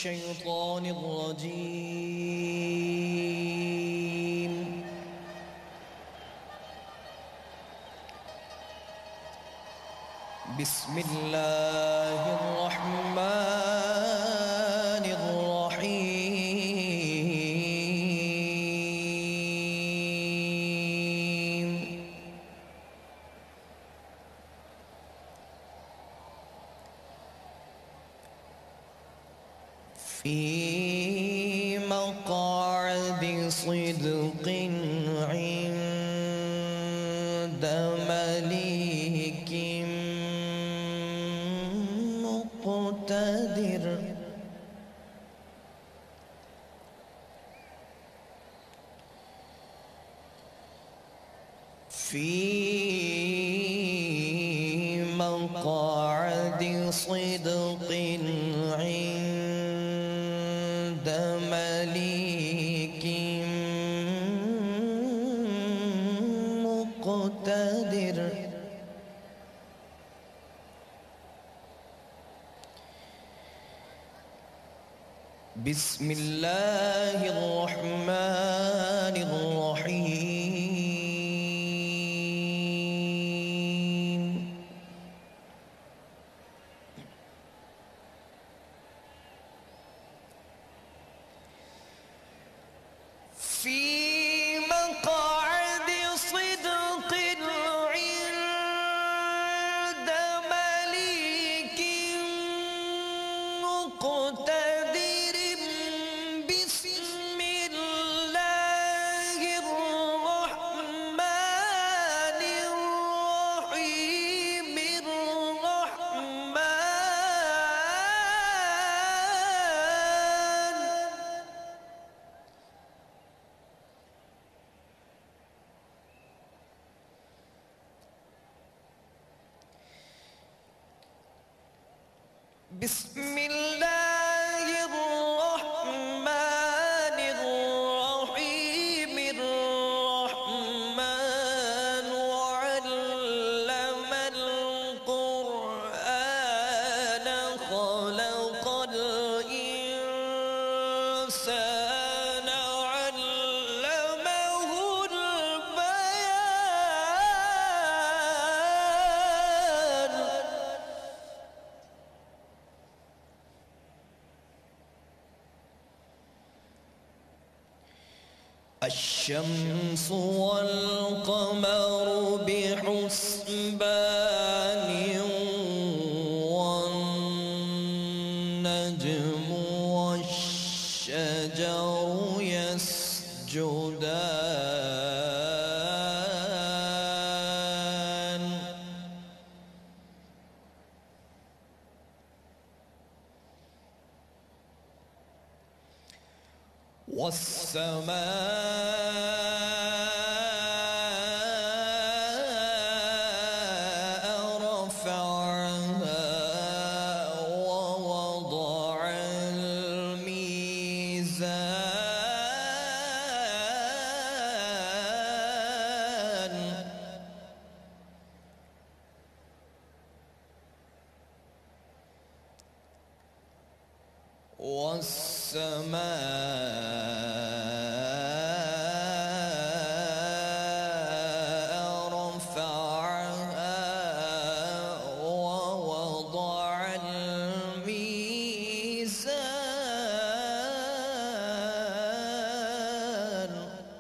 الشيطان الرجيم. بسم الله الرحمن الرحيم. في مقعد صدق عند مليك مقتدر. في مقعد صدق عند مليك مقتدر. بسم الله الرحمن الرحيم. في مقعد صدق عند مليك مقتدر. بسم الله الرحمن الرحيم. بسم الله الرحمن الرحيم. الرحمن علم القرآن خلق الإنسان علمه البيان. الشمس والقمر بحسبان والنجم والشجر يسجدان. والسماء رفعها ووضع الميزان. والسماء رفعها ووضع الميزان.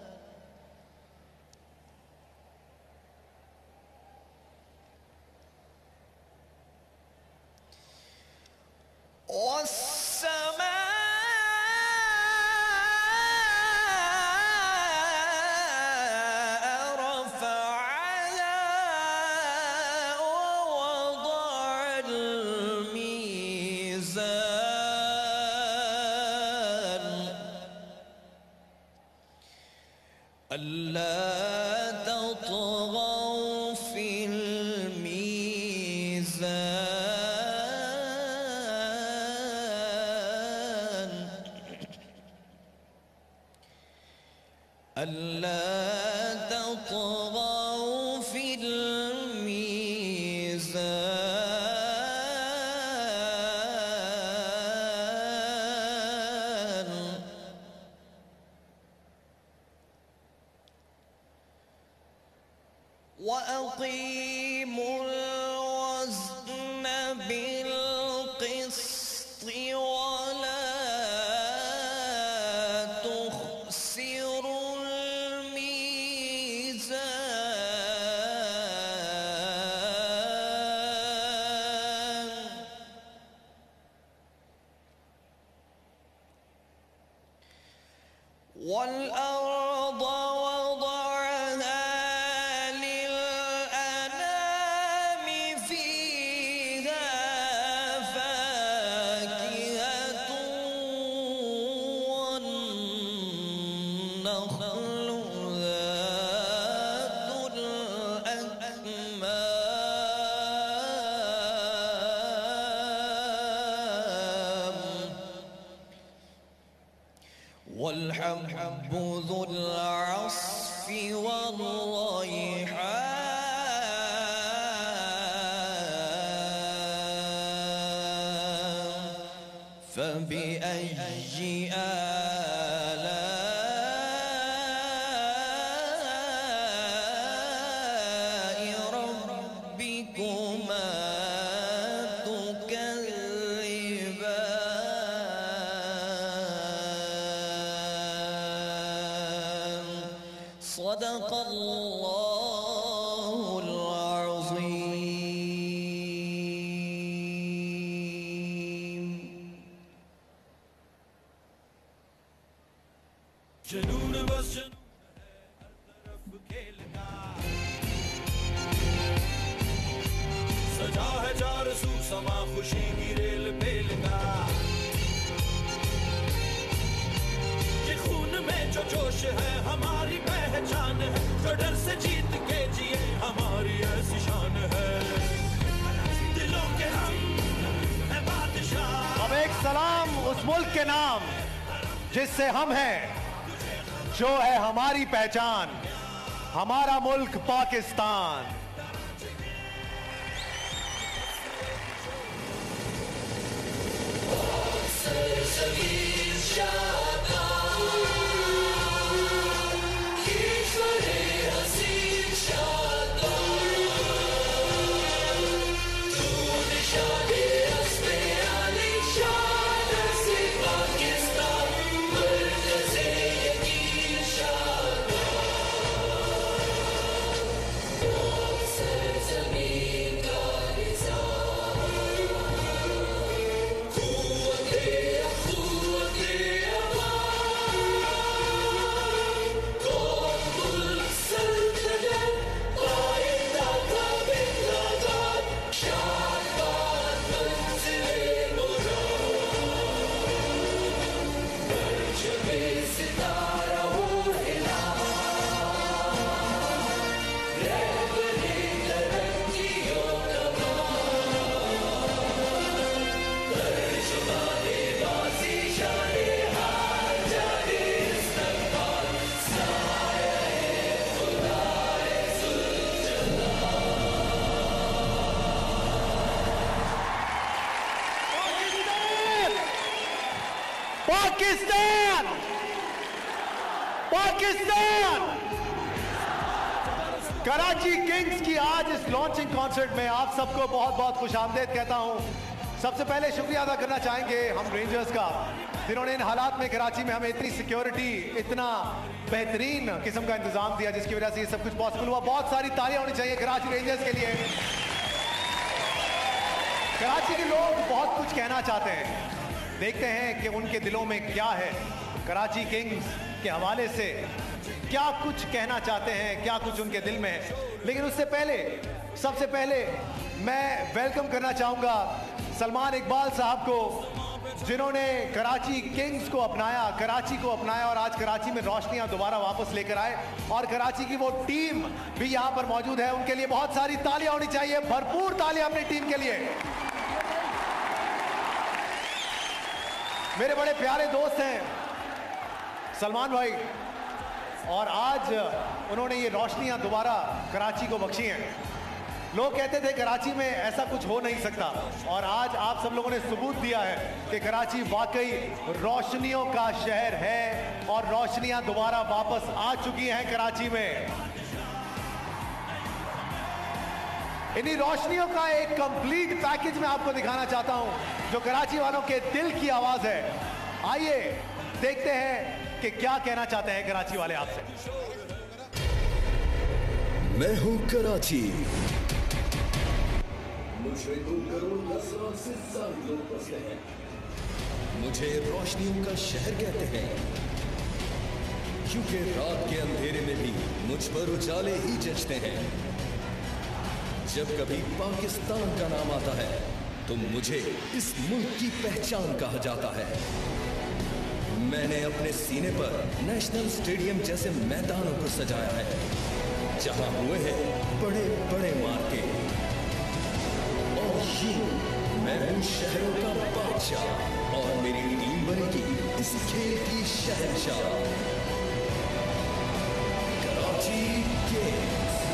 ألا تطغوا في الميزان. ألا تطغوا في الميزان. وأقيموا الوزن بالقسط ولا تخسروا الميزان والأرض وضعها للأنام فيها فاكهة والنخل ذات الأكمام والحب ذو العصف والريحان فبأي آلاء ربكما تكذبان صدق الله العظيم. जुनून बस जुनून है हर तरफ खेलना सजा है चार सू समा खुशी की रेल बेलना ये खून में जो जोश है हमारी पहचान है जो डर से जीत के जिए हमारी ऐसी शान है दिलों के हम है बादशाह। अब एक सलाम उस मुल्क के नाम जिससे हम हैं, जो है हमारी पहचान, हमारा मुल्क पाकिस्तान। पाकिस्तान, पाकिस्तान। कराची किंग्स की आज इस लॉन्चिंग कॉन्सर्ट में आप सबको बहुत बहुत खुशामदीद कहता हूं। सबसे पहले शुक्रिया अदा करना चाहेंगे हम रेंजर्स का, जिन्होंने इन हालात में कराची में हमें इतनी सिक्योरिटी, इतना बेहतरीन किस्म का इंतजाम दिया, जिसकी वजह से ये सब कुछ पॉसिबल हुआ। बहुत सारी तालियां होनी चाहिए कराची रेंजर्स के लिए। कराची के लोग बहुत कुछ कहना चाहते हैं, देखते हैं कि उनके दिलों में क्या है। कराची किंग्स के हवाले से क्या कुछ कहना चाहते हैं, क्या कुछ उनके दिल में है। लेकिन उससे पहले, सबसे पहले मैं वेलकम करना चाहूंगा सलमान इकबाल साहब को, जिन्होंने कराची किंग्स को अपनाया, कराची को अपनाया और आज कराची में रोशनियां दोबारा वापस लेकर आए। और कराची की वो टीम भी यहां पर मौजूद है, उनके लिए बहुत सारी तालियां होनी चाहिए, भरपूर तालियां अपनी टीम के लिए। मेरे बड़े प्यारे दोस्त हैं सलमान भाई, और आज उन्होंने ये रोशनियां दोबारा कराची को बख्शी हैं। लोग कहते थे कराची में ऐसा कुछ हो नहीं सकता, और आज आप सब लोगों ने सबूत दिया है कि कराची वाकई रोशनियों का शहर है और रोशनियां दोबारा वापस आ चुकी हैं कराची में। इन्हीं रोशनियों का एक कंप्लीट पैकेज मैं आपको दिखाना चाहता हूं, जो कराची वालों के दिल की आवाज है। आइए देखते हैं कि क्या कहना चाहते हैं कराची वाले आपसे। मैं हूं कराची, मुझे 2 करोड़ 10 लाख से ज्यादा लोग बसते हैं। मुझे रोशनियों का शहर कहते हैं, क्योंकि रात के अंधेरे में भी मुझ पर उजाले ही जचते हैं। जब कभी पाकिस्तान का नाम आता है तो मुझे इस मुल्क की पहचान कहा जाता है। मैंने अपने सीने पर नेशनल स्टेडियम जैसे मैदानों को सजाया है, जहां हुए हैं बड़े बड़े मार्के। और यूं मैं हूं शहरों का बादशाह और मेरी टीम बनेगी इस खेल की शहंशाह। कराची किंग्स।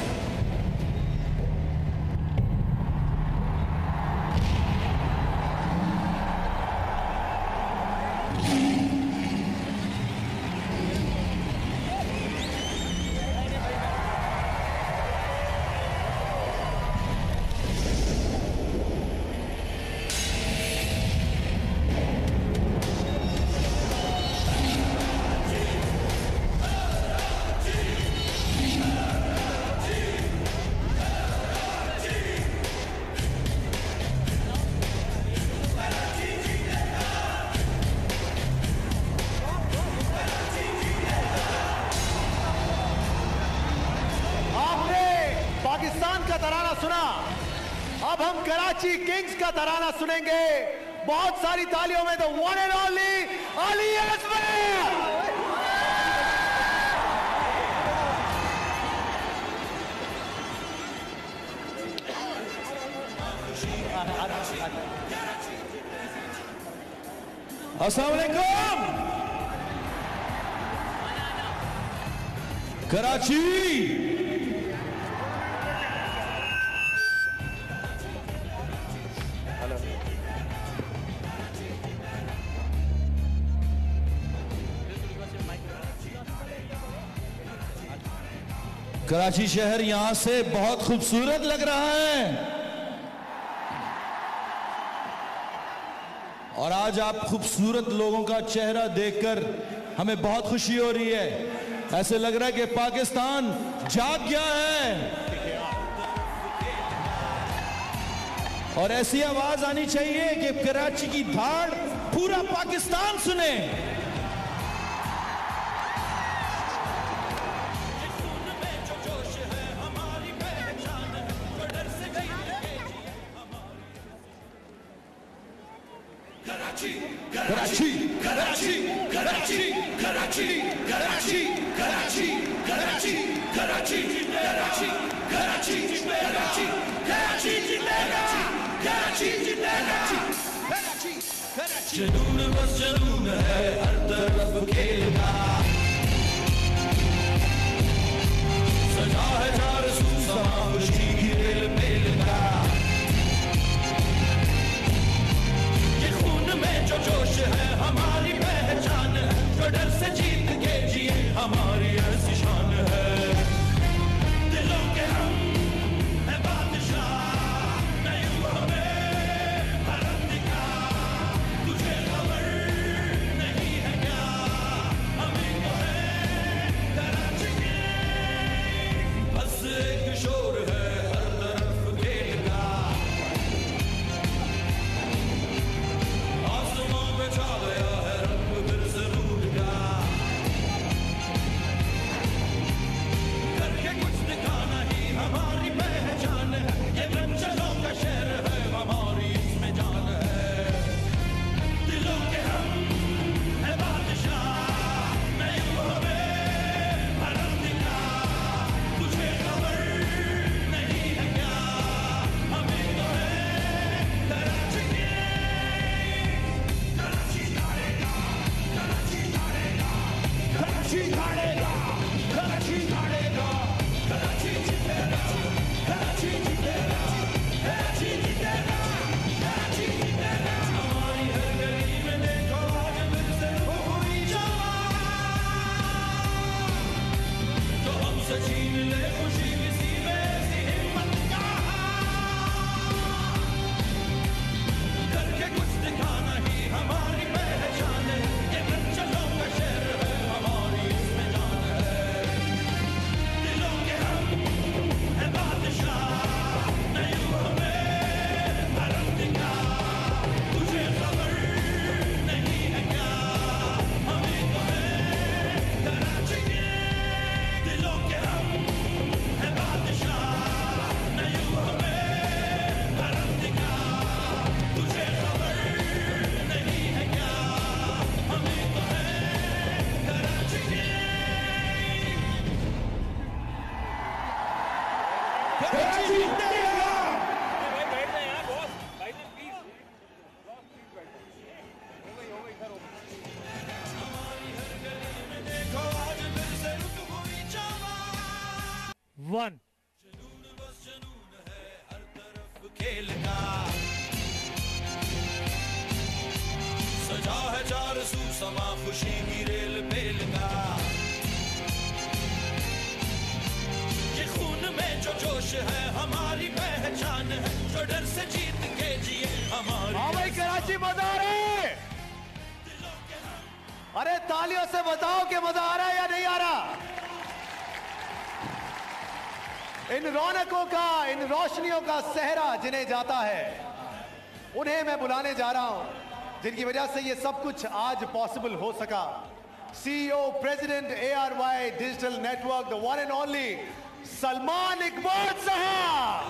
पाकिस्तान का तराना सुना, अब हम कराची किंग्स का तराना सुनेंगे। बहुत सारी तालियों में the one and only Ali Asgar. अस्सलाम वालेकुम कराची। कराची शहर यहां से बहुत खूबसूरत लग रहा है और आज आप खूबसूरत लोगों का चेहरा देखकर हमें बहुत खुशी हो रही है। ऐसे लग रहा है कि पाकिस्तान जाग गया है और ऐसी आवाज आनी चाहिए कि कराची की धाड़ पूरा पाकिस्तान सुने। कराची कराची कराची कराची कराची कराची कराची कराची कराची कराची कराची कराची जिंदाबाद कराची जिंदाबाद कराची कराची। जुनून बस जुनून है हर तरफ खेल का, सजा है चार सू समा खुशी की रेल मेल का। जो जोश है हमारी पहचान है, जो डर से जीत के जिए हमारी ऐसी शान है। दिलों के हम है बादशाह, नहीं हमें भरम दिखा। तुझे खबर नहीं है क्या, हमें तो है कराची के। बस एक शोर है हर तरफ खेल का, छा गया है रंग फिर जरूर का। करके कुछ दिखाना ही हमारी पहचान है, ये रंचलों का शहर है हमारी इसमें जान है। दिलों के हम है बादशाह, नहीं हमें भरम दिखा। तुझे खबर नहीं है क्या, हमें तो है कराची के। कराची हारेगा, कराची हारेगा, कराची जीतेगा, कराची जीतेगा, कराची जीतेगा, कराची जीतेगा। हमारी हर गली में देखो आज फिर से हुई जवान, तो हमसे छीन ले खुशी किसी में ऐसी हिम्मत कहाँ। कराची जीतेगा। वन खेल का सजा है चार सू समा खुशी की रेल पेल का ये खून में जो जोश है हमारी पहचान है जो डर से जीत के जिए हमारी। हाँ भाई कराची मजा आ रहा है। अरे तालियों से बताओ कि मजा आ रहा है या नहीं आ रहा। इन रौनकों का, इन रोशनियों का सहरा जिन्हें जाता है, उन्हें मैं बुलाने जा रहा हूं, जिनकी वजह से ये सब कुछ आज पॉसिबल हो सका। CEO, president ARY digital network, the one and only Salman Iqbal साहब।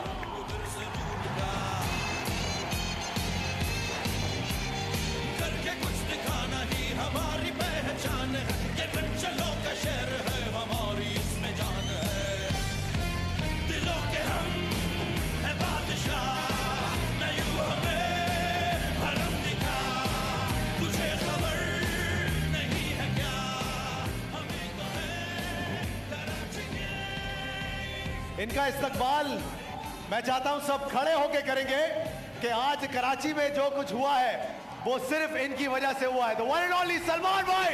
करके कुछ दिखाना ही हमारी पहचान है, ये चलो का शहर है हमारी इसमें जान है। दिलों के हम है बादशाह, न यूं हमें भरम दिखा, तुझे खबर नहीं है क्या हमें तो है कराची के। इनका इस्तकबाल मैं चाहता हूं सब खड़े होकर करेंगे कि आज कराची में जो कुछ हुआ है वो सिर्फ इनकी वजह से हुआ है। The one and only Salman भाई।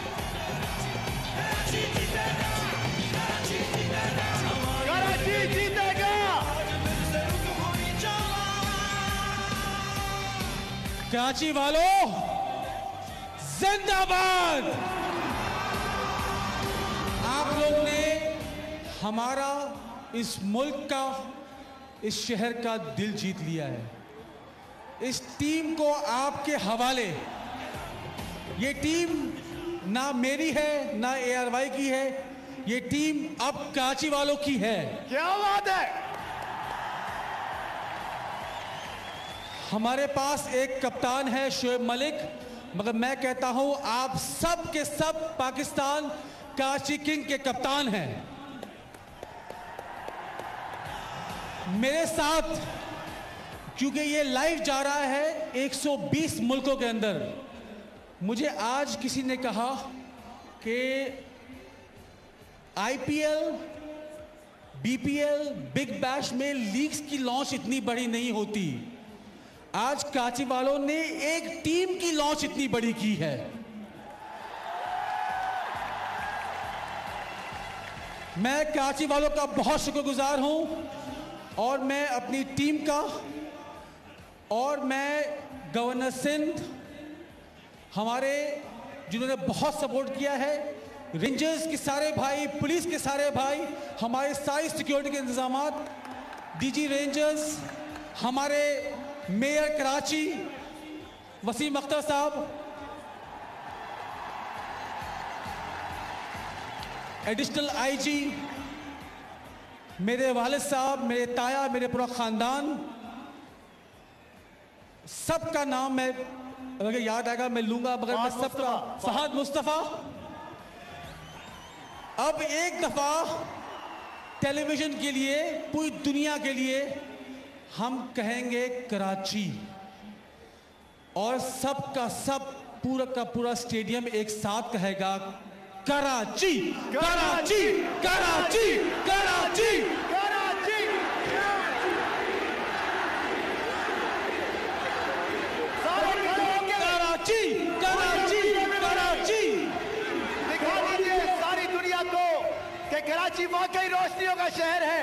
कराची जीतेगा। कराची वालों जिंदाबाद। आप लोग ने हमारा, इस मुल्क का, इस शहर का दिल जीत लिया है। इस टीम को आपके हवाले। ये टीम ना मेरी है ना ARY की है, ये टीम अब कराची वालों की है। क्या बात है। हमारे पास एक कप्तान है शोएब मलिक, मगर मैं कहता हूं आप सब के सब पाकिस्तान कराची किंग के कप्तान हैं। मेरे साथ, क्योंकि ये लाइव जा रहा है 120 मुल्कों के अंदर, मुझे आज किसी ने कहा कि IPL, BPL, बिग बैश में लीग्स की लॉन्च इतनी बड़ी नहीं होती। आज कराची वालों ने एक टीम की लॉन्च इतनी बड़ी की है। मैं कराची वालों का बहुत शुक्रगुजार हूं और मैं अपनी टीम का, और मैं गवर्नर सिंध, हमारे जिन्होंने बहुत सपोर्ट किया है, रेंजर्स के सारे भाई, पुलिस के सारे भाई, हमारे सारी सिक्योरिटी के इंतजामात, DG रेंजर्स, हमारे मेयर कराची वसीम अख्तर साहब, एडिशनल IG, मेरे वालिद साहब, मेरे ताया, मेरे पूरा खानदान, सबका नाम मैं अगर याद आएगा मैं लूंगा, मगर मैं सबका, फहद मुस्तफा। अब एक दफा टेलीविजन के लिए, पूरी दुनिया के लिए हम कहेंगे कराची, और सबका सब, पूरा का पूरा स्टेडियम एक साथ कहेगा कराची, कराची, कराची, कराची, कराची। सारे खड़े होके कराची, कराची, कराची। दिखा दीजिए सारी दुनिया को कि कराची वाकई रोशनियों का शहर है।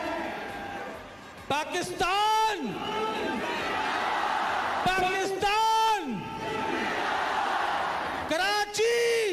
पाकिस्तान, पाकिस्तान, कराची।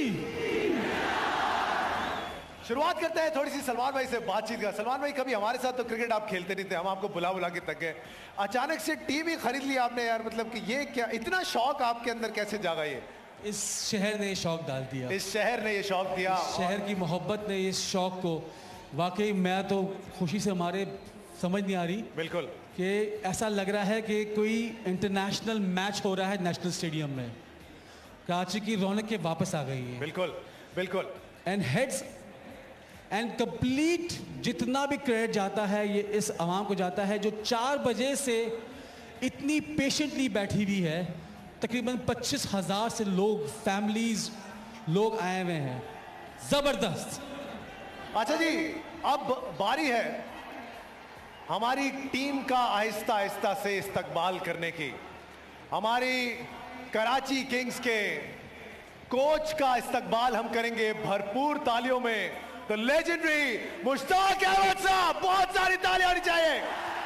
शुरुआत करते हैं थोड़ी सी सलमान भाई से बातचीत का। सलमान भाई, कभी हमारे साथ तो क्रिकेट आप खेलते नहीं थे, हम आपको बुला बुला के थक गए, अचानक से टीम ही खरीद लिया आपने यार। मतलब कि ये क्या, इतना शौक आपके अंदर कैसे जागा? ये इस शहर ने शौक डाल दिया, इस शहर ने ये शौक दिया, शहर की मोहब्बत ने इस शौक को, वाकई मैं तो खुशी से हमारे समझ नहीं आ रही। बिल्कुल कि ऐसा लग रहा है कि कोई इंटरनेशनल मैच हो रहा है नेशनल स्टेडियम में। कराची की रौनक के वापस आ गई है। बिल्कुल बिल्कुल। एंड हेड्स, एंड कंप्लीट जितना भी क्रेडिट जाता है ये इस आवाम को जाता है जो 4 बजे से इतनी पेशेंटली बैठी हुई है। तकरीबन 25,000 से लोग, फैमिलीज लोग आए हुए हैं। जबरदस्त। अच्छा जी, अब बारी है हमारी टीम का आहिस्ता आहिस्ता से इस्तकबाल करने की। हमारी कराची किंग्स के कोच का इस्तकबाल हम करेंगे भरपूर तालियों में। तो लेजेंडरी मुश्ताक अहमद साहब, बहुत सारी तालियां होनी चाहिए।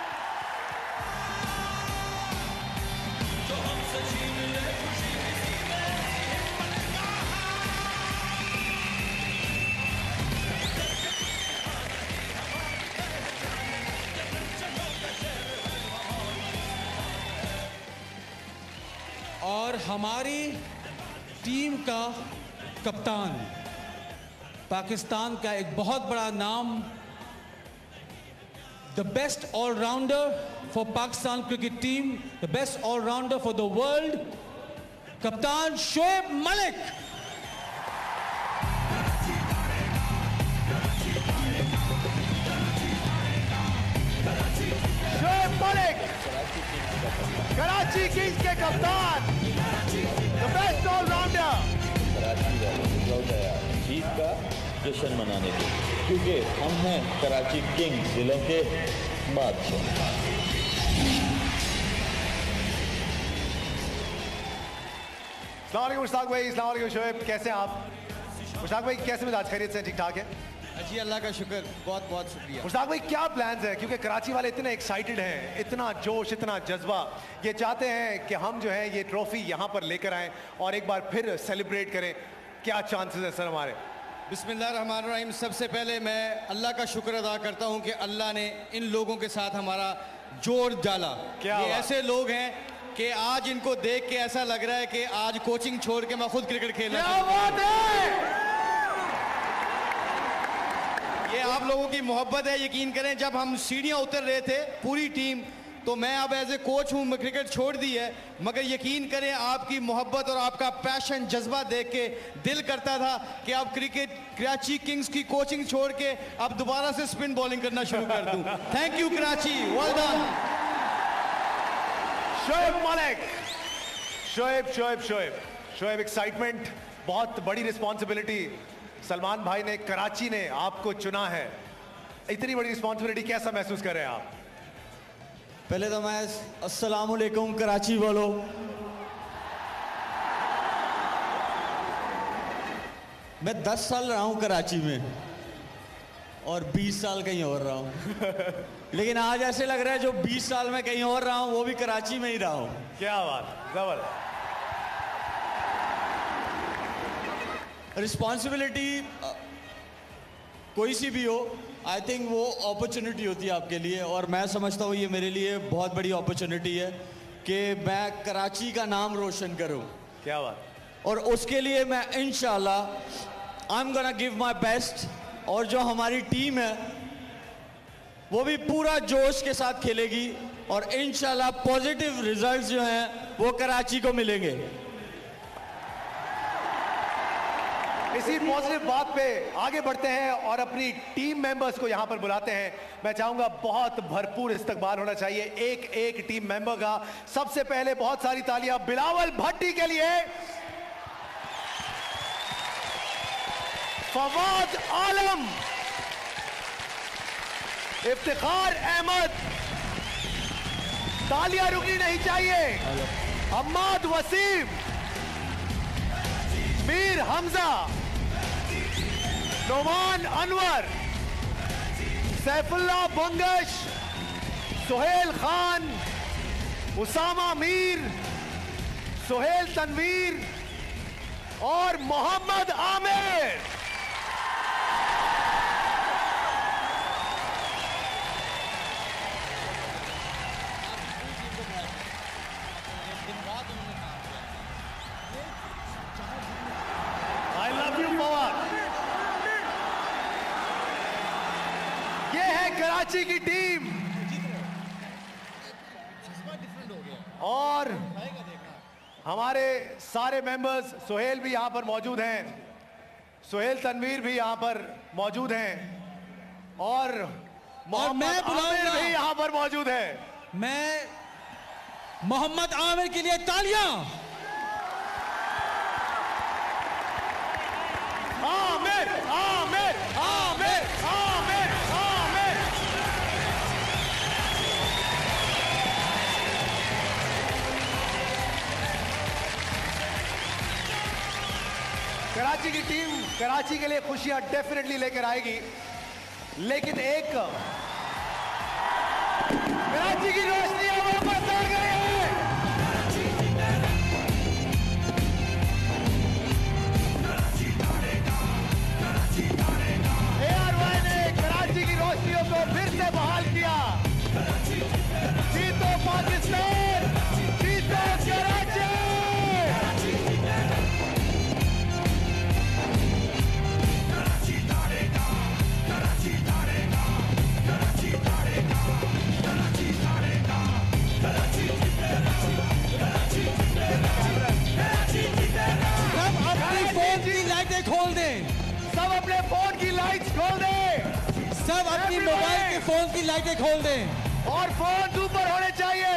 और हमारी टीम का कप्तान, पाकिस्तान का एक बहुत बड़ा नाम, the best allrounder for Pakistan cricket team, the best allrounder for the world, कप्तान शोएब मलिक। शोएब मलिक, कराची किंग्स के कप्तान, द बेस्ट ऑलराउंडर। जीत का जश्न मनाने के, क्योंकि हम हैं कराची किंग्स, जिलों के बादशाह। अस्सलाम वालेकुम मुश्ताक भाई, अस्सलाम वालेकुम शोएब, कैसे हैं आप? मुश्ताक भाई कैसे मिजाज, खैरियत से, ठीक ठाक है? जी अल्लाह का शुक्र, बहुत बहुत शुक्रिया। मुश्ताक भाई क्या प्लान्स हैं, क्योंकि कराची वाले इतने एक्साइटेड हैं, इतना जोश, इतना जज्बा, ये चाहते हैं कि हम जो है ये ट्रॉफी यहाँ पर लेकर आएं और एक बार फिर सेलिब्रेट करें। क्या चांसेस है सर हमारे? बिस्मिल्लाहिर्रहमानिर्रहीम। सबसे पहले मैं अल्लाह का शुक्र अदा करता हूँ कि अल्लाह ने इन लोगों के साथ हमारा जोड़ डाला। क्या ये बात? ऐसे लोग हैं कि आज इनको देख के ऐसा लग रहा है कि आज कोचिंग छोड़ के मैं खुद क्रिकेट खेलना। क्या बात है? ये आप लोगों की मोहब्बत है। यकीन करें, जब हम सीढ़ियाँ उतर रहे थे पूरी टीम, तो मैं अब एज ए कोच हूँ, मैं क्रिकेट छोड़ दी है, मगर यकीन करें आपकी मोहब्बत और आपका पैशन, जज्बा देख के दिल करता था कि अब क्रिकेट कराची किंग्स की कोचिंग छोड़ के अब दोबारा से स्पिन बॉलिंग करना शुरू कर दूं। Thank you Karachi, well done. Shoaib Malik, Shoaib excitement, बहुत बड़ी रिस्पॉन्सिबिलिटी। सलमान भाई ने, कराची ने आपको चुना है, इतनी बड़ी रिस्पॉन्सिबिलिटी कैसा महसूस कर रहे हैं आप? पहले तो मैं अस्सलाम वालेकुम कराची वालों, मैं 10 साल रहा हूँ कराची में और 20 साल कहीं और रहा हूँ। लेकिन आज ऐसे लग रहा है जो 20 साल में कहीं और रहा हूँ वो भी कराची में ही रहा हूँ। क्या बात, जबरदस्त। रिस्पॉन्सिबिलिटी कोई सी भी हो, आई थिंक वो अपॉर्चुनिटी होती है आपके लिए, और मैं समझता हूँ ये मेरे लिए बहुत बड़ी अपॉर्चुनिटी है कि मैं कराची का नाम रोशन करूँ। क्या बात। और उसके लिए मैं इंशाल्लाह I am gonna give my best, और जो हमारी टीम है वो भी पूरा जोश के साथ खेलेगी और इंशाल्लाह पॉजिटिव रिजल्ट्स जो हैं वो कराची को मिलेंगे। इसी पॉजिटिव बात पे आगे बढ़ते हैं और अपनी टीम मेंबर्स को यहां पर बुलाते हैं। मैं चाहूंगा बहुत भरपूर इस्तकबाल होना चाहिए एक एक टीम मेंबर का। सबसे पहले बहुत सारी तालियां बिलावल भट्टी के लिए, फवाद आलम, इफ्तिखार अहमद, तालियां रुकनी नहीं चाहिए, हम्माद वसीम, मीर हमजा, नोमान अनवर, सैफुल्लाह बंगश, सुहेल खान, उसामा मीर, सुहेल तनवीर और Mohammad Amir. I love you Fawad. ये है कराची की टीम और हमारे सारे मेंबर्स, सुहेल भी यहां पर मौजूद हैं। सुहेल तनवीर भी यहाँ पर मौजूद हैं और मोहम्मद मैं आमिर बुलाऊंगा। भी यहाँ पर मौजूद है। मैं मोहम्मद आमिर के लिए तालियां। आमिर आमिर आमिर आमिर आमिर। कराची की टीम कराची के लिए खुशियां डेफिनेटली लेकर आएगी, लेकिन एक कराची की रोशनियां वापस आ गई है। ARY ने कराची की रोशनियों को फिर से बहाल किया। जीतो पाकिस्तान, जीतो कराची। सब अपनी फोन की लाइटें खोल दें। सब अपने फोन की लाइट्स खोल दें सब अपनी मोबाइल के फोन की लाइटें खोल दें। और फोन ऊपर होने चाहिए।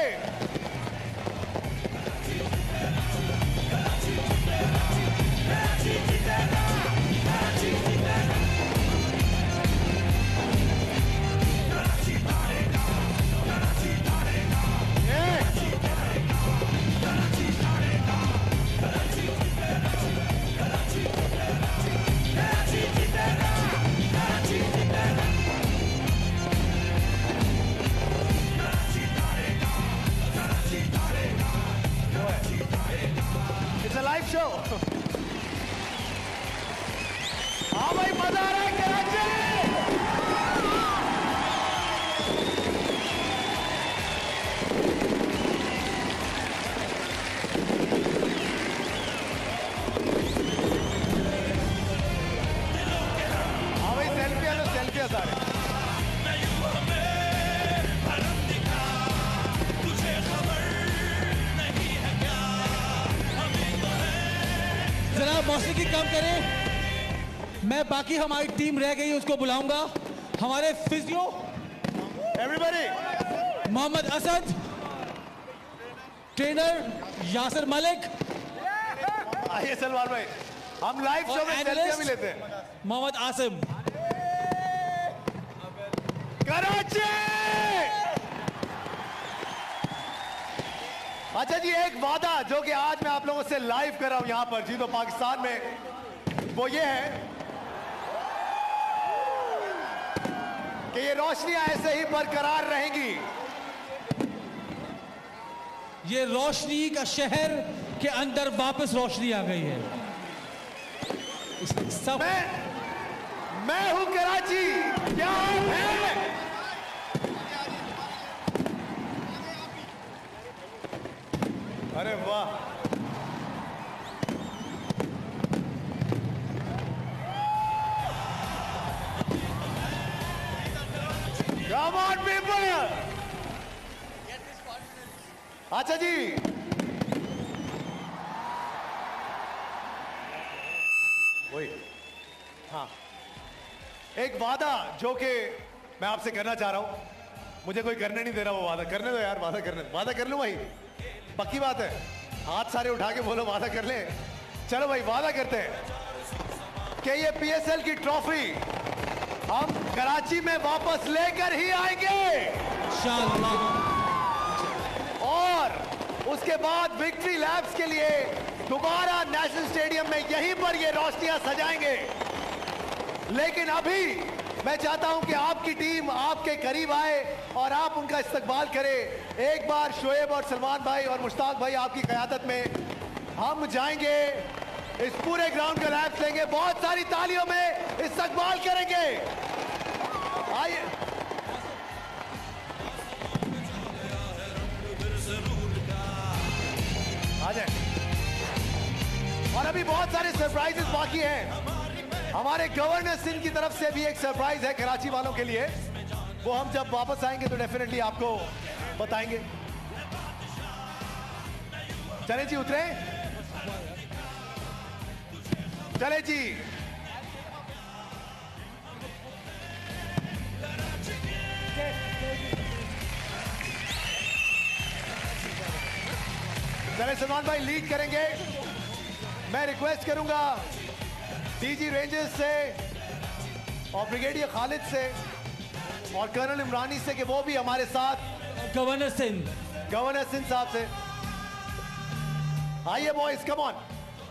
It's a live show. हाँ भाई मजा आ रहा है कराची। हाँ भाई सेल्फियां लो, सेल्फियां सारे। जरा मौसीकी कम करें। मैं बाकी हमारी टीम रह गई उसको बुलाऊंगा। हमारे physio Everybody. Mohammad Asad, trainer Yasir Malik आइए सलमान भाई, हम लाइव शो और में सेल्फियां भी लेते हैं। मोहम्मद आसिम। कराची। अच्छा जी, एक वादा जो कि आज मैं आप लोगों से लाइव कर रहा हूं यहां पर जीतो पाकिस्तान में, वो ये है कि ये रोशनियां ऐसे ही बरकरार रहेंगी। ये रोशनी का शहर के अंदर वापस रोशनी आ गई है। सब मैं हूं कराची, क्या आप हैं? अरे वाह, come on people। अच्छा जी, वही हाँ, एक वादा जो कि मैं आपसे करना चाह रहा हूं, मुझे कोई करने नहीं दे रहा वो वादा। करने दो यार, वादा कर लो भाई, पक्की बात है। हाथ सारे उठा के बोलो वादा कर ले। चलो भाई वादा करते हैं कि ये PSL की ट्रॉफी हम कराची में वापस लेकर ही आएंगे और उसके बाद विक्ट्री लैब्स के लिए दोबारा नेशनल स्टेडियम में यहीं पर ये रोशनियां सजाएंगे। लेकिन अभी मैं चाहता हूं कि आपकी टीम आपके करीब आए और आप उनका इस्तकबाल करें। एक बार शोएब और सलमान भाई और मुश्ताक भाई आपकी क़यादत में हम जाएंगे, इस पूरे ग्राउंड का लैब्स लेंगे, बहुत सारी तालियों में इस्तकबाल करेंगे। आइए आ जाए। और अभी बहुत सारे सरप्राइजेस बाकी हैं। हमारे गवर्नर सिंह की तरफ से भी एक सरप्राइज है कराची वालों के लिए, वो हम जब वापस आएंगे तो डेफिनेटली आपको बताएंगे। चले जी, उतरे, चले जी। पहले सलमान भाई लीड करेंगे। मैं रिक्वेस्ट करूंगा डीजी रेंजर्स से और ब्रिगेडियर खालिद से और कर्नल इमरानी से कि वो भी हमारे साथ, गवर्नर सिंह साहब से आइए बॉयज, कम ऑन।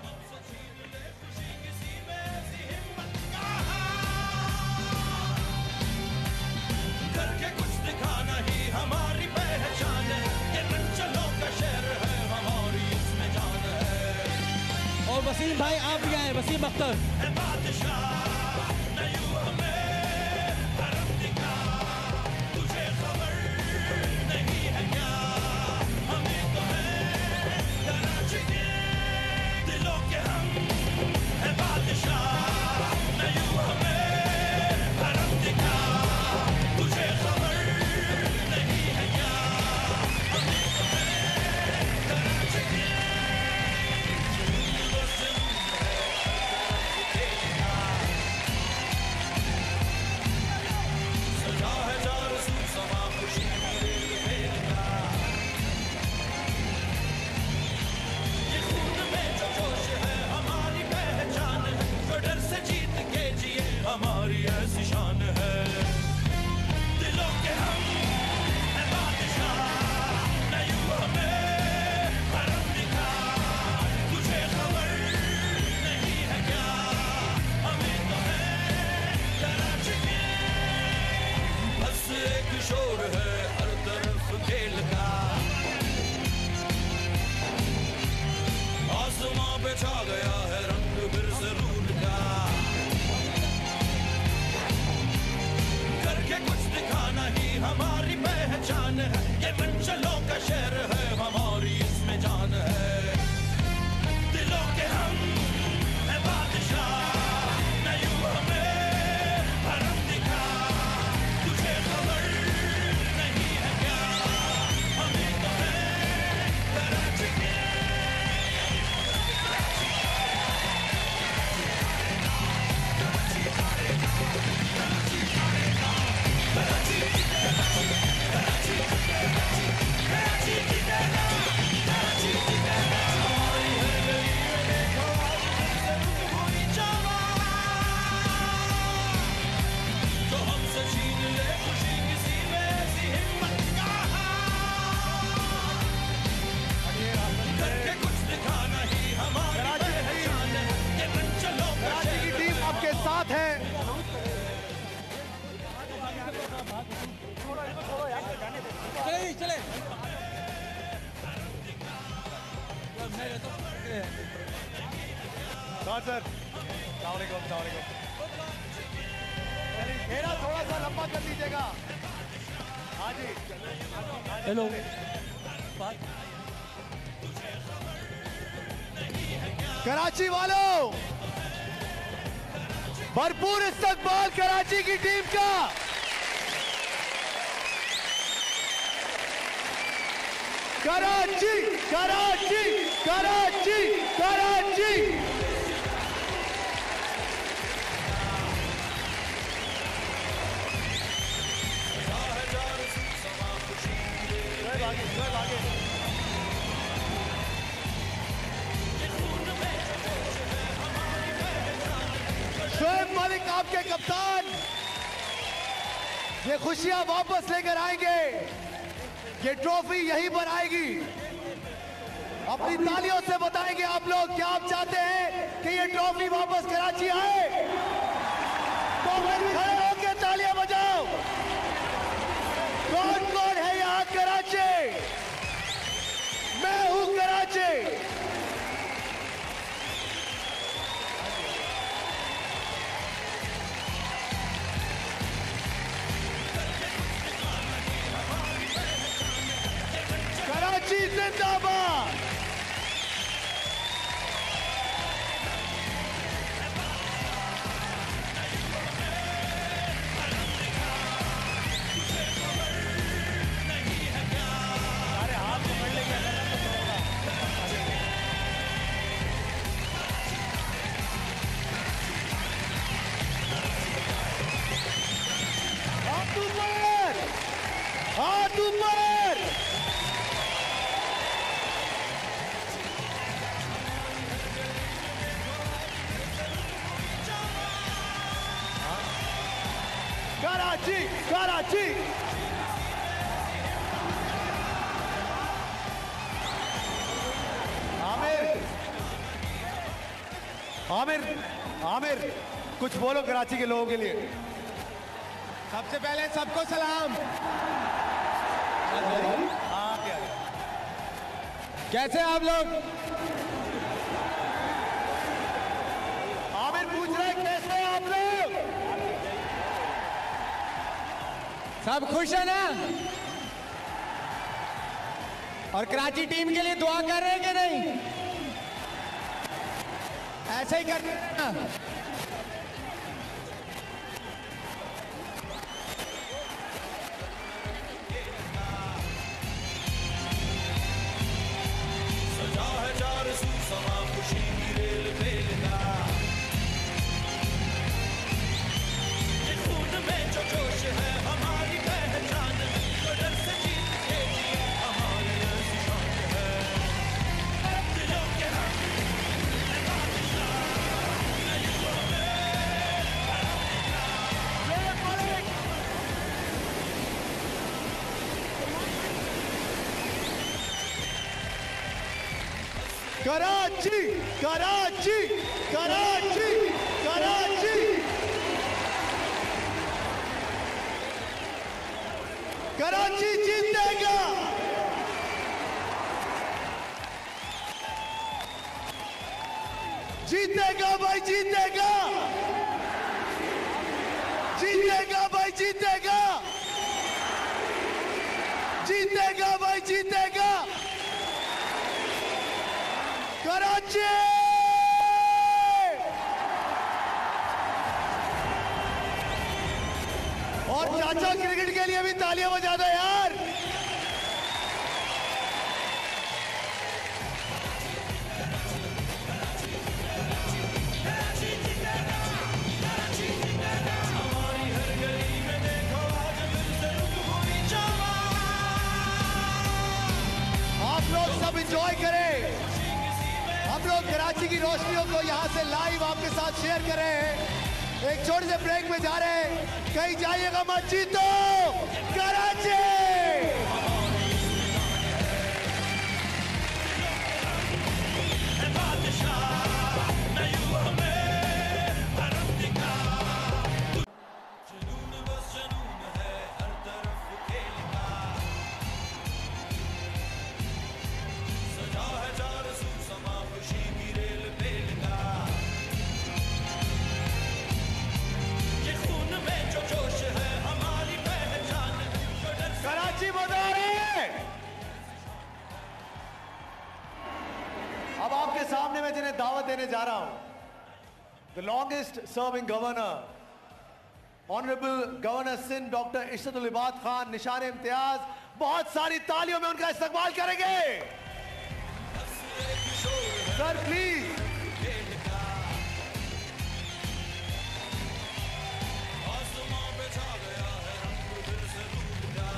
करके कुछ दिखाना ही हमारी पहचान है, ये चंचलों का शहर है, हमारी इसमें जान है। और वसीम भाई आप भी आए, वसीम अख्तर। है बादशाह न यूं हमें धर्म दिखा, तुझे खबर नहीं है क्या, हमें तो है कराची के दिलों के हम, है बादशाह न यूं हमें धर्म दिखा, तुझे खबर नहीं है क्या, हमें तो है कराची के सजा है जार सू समा खुशी फेरना, ये खून में जो जोश है हमारी पहचान है, जो डर से जीत के जिए हमारी ऐसी शान है, दिलों के हम है बादशाह न यूं हमें भरम दिखा, तुझे खबर नहीं है क्या, हमें तो है कराची के, बस एक शोर है हर तरफ खेल का, आसमां पे छा गया है रंग फिर जरूर का, करके कुछ दिखाना ही हमारी पहचान है, ये चंचलों का शहर है, हमारी इसमें जान है, दिलों के हम है बादशाह न यूं हमें भरम दिखा, तुझे खबर नहीं है क्या, हमें तो है कराची के। तो हमसे छीन ले खुशी किसी में ऐसी हिम्मत कहाँ, करके कुछ दिखाना ही हमारी पहचान है, ये चंचलों का कराची की टीम आपके साथ है। चले चले। सर घेरा थोड़ा सा लंबा कर लीजिएगा। हाँ जी, हेलो। कराची वालों, भरपूर इस्तकबाल कराची की टीम का। कराची कराची कराची कराची शोएब मलिक आपके कप्तान ये खुशियां वापस लेकर आएंगे, ये ट्रॉफी यहीं पर आएगी। अपनी तालियों से बताएंगे आप लोग क्या आप चाहते हैं कि ये ट्रॉफी वापस कराची आए, तो फिर खड़े होकर तालियां बजाओ। कौन कौन है यहाँ कराची? मैं हूं कराची। कराची जिंदाबाद। हाथ ऊपर, हाथ ऊपर। कराची कराची। आमिर आमिर आमिर कुछ बोलो कराची के लोगों के लिए। सबसे पहले सबको सलाम। हाँ क्या कैसे आप लोग? आमिर पूछ रहे हैं कैसे हैं आप लोग? सब खुश है ना? और कराची टीम के लिए दुआ कर रहे हैं कि नहीं? ऐसे ही कर रहे हैं। सजा है चार सू समा खुशी की रेल बेलना, ये खून में जो जोश है हमारी पहचान, जो डर से जीत के जिए हमारी ऐसी शान है। दिलों के हम बादशाह, नहीं वो कराची कराची कराची कराची कराची जीतेगा। जीतेगा भाई जीतेगा जीतेगा भाई जीतेगा जीतेगा भाई जीतेगा कराची। और चाचा क्रिकेट के लिए भी तालियां बजा दो यार। हमारी हर गली में देखो आज फिर से रुक हुई जवान। आप लोग सब एंजॉय करें। हम लोग कराची की रोशनियों को यहाँ से लाइव आपके साथ शेयर कर रहे हैं। एक छोटे से ब्रेक में जा रहे हैं। कहीं जाइएगा मत, जीतो कराची। जुनून बस जुनून है हर तरफ खेल का, सजा है चार सू समा खुशी की रेल बेल का, ये खून में जो जोश है हमारी पहचान, जो डर से कराची बजा रहे हैं। अब आपके सामने मैं जिन्हें दावत देने जा रहा हूं, the longest serving governor honourable governor Sindh doctor Ishratul Ibad Khan Nishan Imtiaz, बहुत सारी तालियों में उनका इस्तकबाल करेंगे। Sir please. आसमां पे छा गया है रंग फिर से रूप का,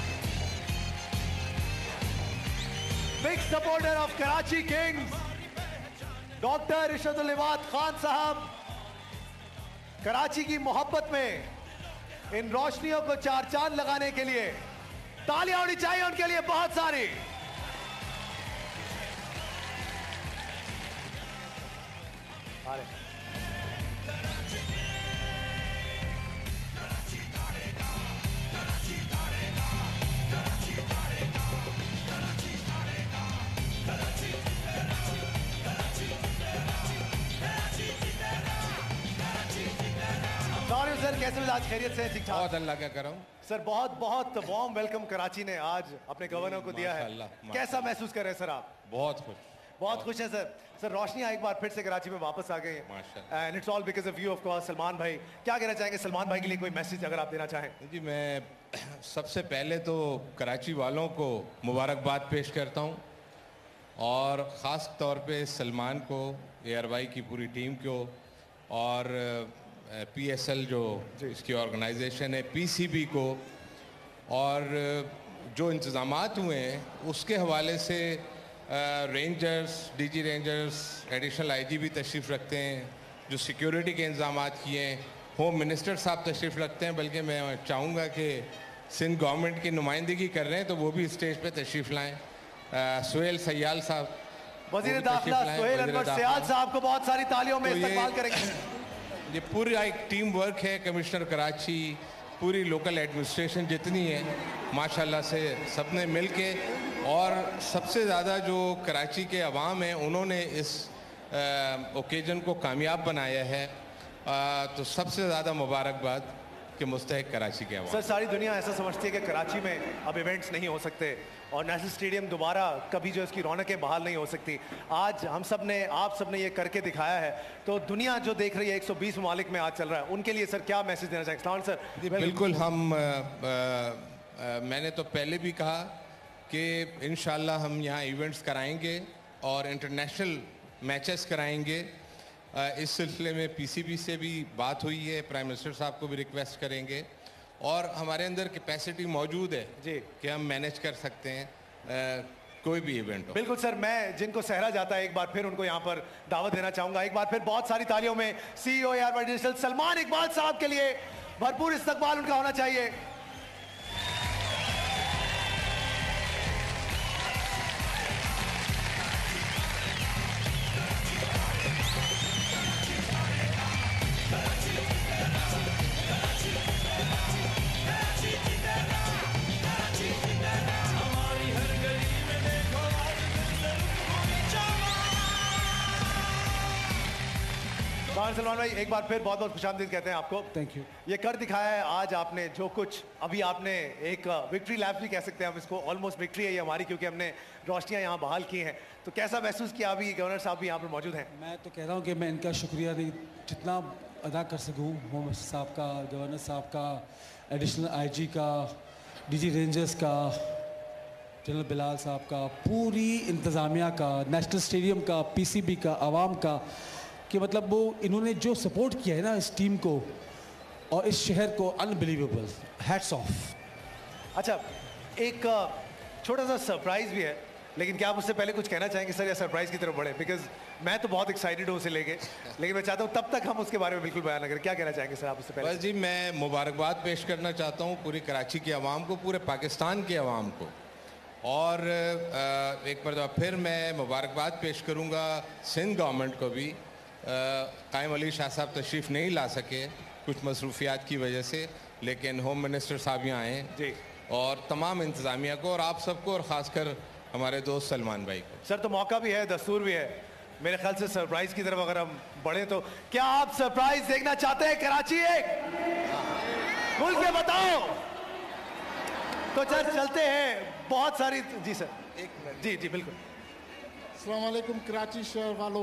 big supporter of Karachi Kings doctor Ishratul Ibad Khan साहब, कराची की मोहब्बत में इन रोशनियों को चार चांद लगाने के लिए तालियां होनी चाहिए उनके लिए बहुत सारी। अरे सॉरी सर, कैसे मिजाज, खैरियत से? ठीक ठाक। बहुत अल्लाह का करम। सर बहुत बहुत वार्म वेलकम कराची ने आज अपने गवर्नर को दिया है। माशाल्लाह, कैसा महसूस कर रहे हैं सर आप? बहुत खुश। बहुत खुश है सर। सर रोशनियां एक बार फिर से कराची में वापस आ गई हैं। माशाल्लाह। And it's all because of you of course. Salman भाई क्या कहना चाहेंगे? सलमान भाई के लिए कोई मैसेज अगर आप देना चाहें। जी मैं सबसे पहले तो कराची वालों को मुबारकबाद पेश करता हूँ और ख़ास तौर पे सलमान को, एयरवाई की पूरी टीम को और PSL जो इसकी ऑर्गेनाइजेशन है, PCB को, और जो इंतज़ामात हुए हैं उसके हवाले से rangers, DG rangers, additional IG भी तशरीफ़ रखते हैं, जो सिक्योरिटी के इंतज़ामात किए हैं, होम मिनिस्टर साहब तशरीफ़ रखते हैं, बल्कि मैं चाहूँगा कि सिंध गवर्नमेंट की नुमाइंदगी कर रहे हैं तो वो भी स्टेज पे तशरीफ़ लाएँ। सुहेल सयाल साहब, वज़ीर दाखिला सुहेल अनवर सयाल साहब को बहुत सारी तालियों में तो इस्तकबाल करेंगे। ये पूरा एक टीम वर्क है, कमिश्नर कराची, पूरी लोकल एडमिनिस्ट्रेशन जितनी है माशाल्लाह से सबने मिल के, और सबसे ज़्यादा जो कराची के अवाम हैं उन्होंने इस ओकेजन को कामयाब बनाया है। तो सबसे ज़्यादा मुबारकबाद के मुस्तहिक कराची के अवाम। सर, सारी दुनिया ऐसा समझती है कि कराची में अब इवेंट्स नहीं हो सकते और नेशनल स्टेडियम दोबारा कभी जो इसकी रौनकें बहाल नहीं हो सकती। आज हम सब ने, आप सब ने ये करके दिखाया है, तो दुनिया जो देख रही है 120 ममालिक में आज चल रहा है, उनके लिए सर क्या मैसेज देना चाहेंगे? सलाम सर। बिल्कुल, मैंने तो पहले भी कहा कि इंशाल्लाह हम यहाँ इवेंट्स कराएंगे और इंटरनेशनल मैचेस कराएंगे। इस सिलसिले में पीसीबी से भी बात हुई है, प्राइम मिनिस्टर साहब को भी रिक्वेस्ट करेंगे, और हमारे अंदर कैपेसिटी मौजूद है जी कि हम मैनेज कर सकते हैं कोई भी इवेंट हो। बिल्कुल सर, मैं जिनको सहरा जाता है एक बार फिर उनको यहाँ पर दावत देना चाहूंगा। एक बार फिर बहुत सारी तालियों में CEO ARY digital Salman Iqbal साहब के लिए भरपूर इस्तकबाल उनका होना चाहिए। सलमान भाई, एक बार फिर बहुत बहुत खुशामदीद कहते हैं आपको। Thank you. ये कर दिखाया है आज आपने जो कुछ, अभी आपने एक विक्ट्री लैप भी कह सकते हैं हम इसको, ऑलमोस्ट विक्ट्री है ये हमारी, क्योंकि हमने रोशनियां यहाँ बहाल की हैं। तो कैसा महसूस किया? अभी गवर्नर साहब भी यहाँ पर मौजूद हैं। मैं तो कह रहा हूँ कि मैं इनका शुक्रिया नहीं जितना अदा कर सकूँ, होम साहब का, गवर्नर साहब का, एडिशनल IG का, DG रेंजर्स का, जनरल बिलाल साहब का, पूरी इंतज़ामिया का, नेशनल स्टेडियम का, PCB का, आवाम का, कि मतलब वो इन्होंने जो सपोर्ट किया है ना इस टीम को और इस शहर को, अनबिलीवेबल, हैट्स ऑफ। अच्छा, एक छोटा सा सरप्राइज भी है, लेकिन क्या आप उससे पहले कुछ कहना चाहेंगे सर, या सरप्राइज की तरफ बढ़े? बिकॉज मैं तो बहुत एक्साइटेड हूँ उसे लेके, लेकिन मैं चाहता हूँ तब तक हम उसके बारे में बिल्कुल बयान न करें। क्या कहना चाहेंगे सर आप उससे पहले? बस जी, मैं मुबारकबाद पेश करना चाहता हूँ पूरी कराची के अवाम को, पूरे पाकिस्तान के अवाम को, और एक मरतबा फिर मैं मुबारकबाद पेश करूँगा सिंध गवर्नमेंट को भी। कायम अली शाह साहब तशरीफ़ नहीं ला सके कुछ मसरूफियात की वजह से, लेकिन होम मिनिस्टर साहब यहाँ आए जी, और तमाम इंतज़ामिया को और आप सबको, और ख़ासकर हमारे दोस्त सलमान भाई को। सर, तो मौका भी है, दस्तूर भी है मेरे ख्याल से सरप्राइज की तरफ अगर हम बढ़े तो। क्या आप सरप्राइज देखना चाहते हैं? कराची एक खुल के बताओ। तो सर चलते हैं, बहुत सारी। जी सर, एक मिनट। जी जी बिल्कुल। अस्सलाम वालेकुम कराची शहर वालों,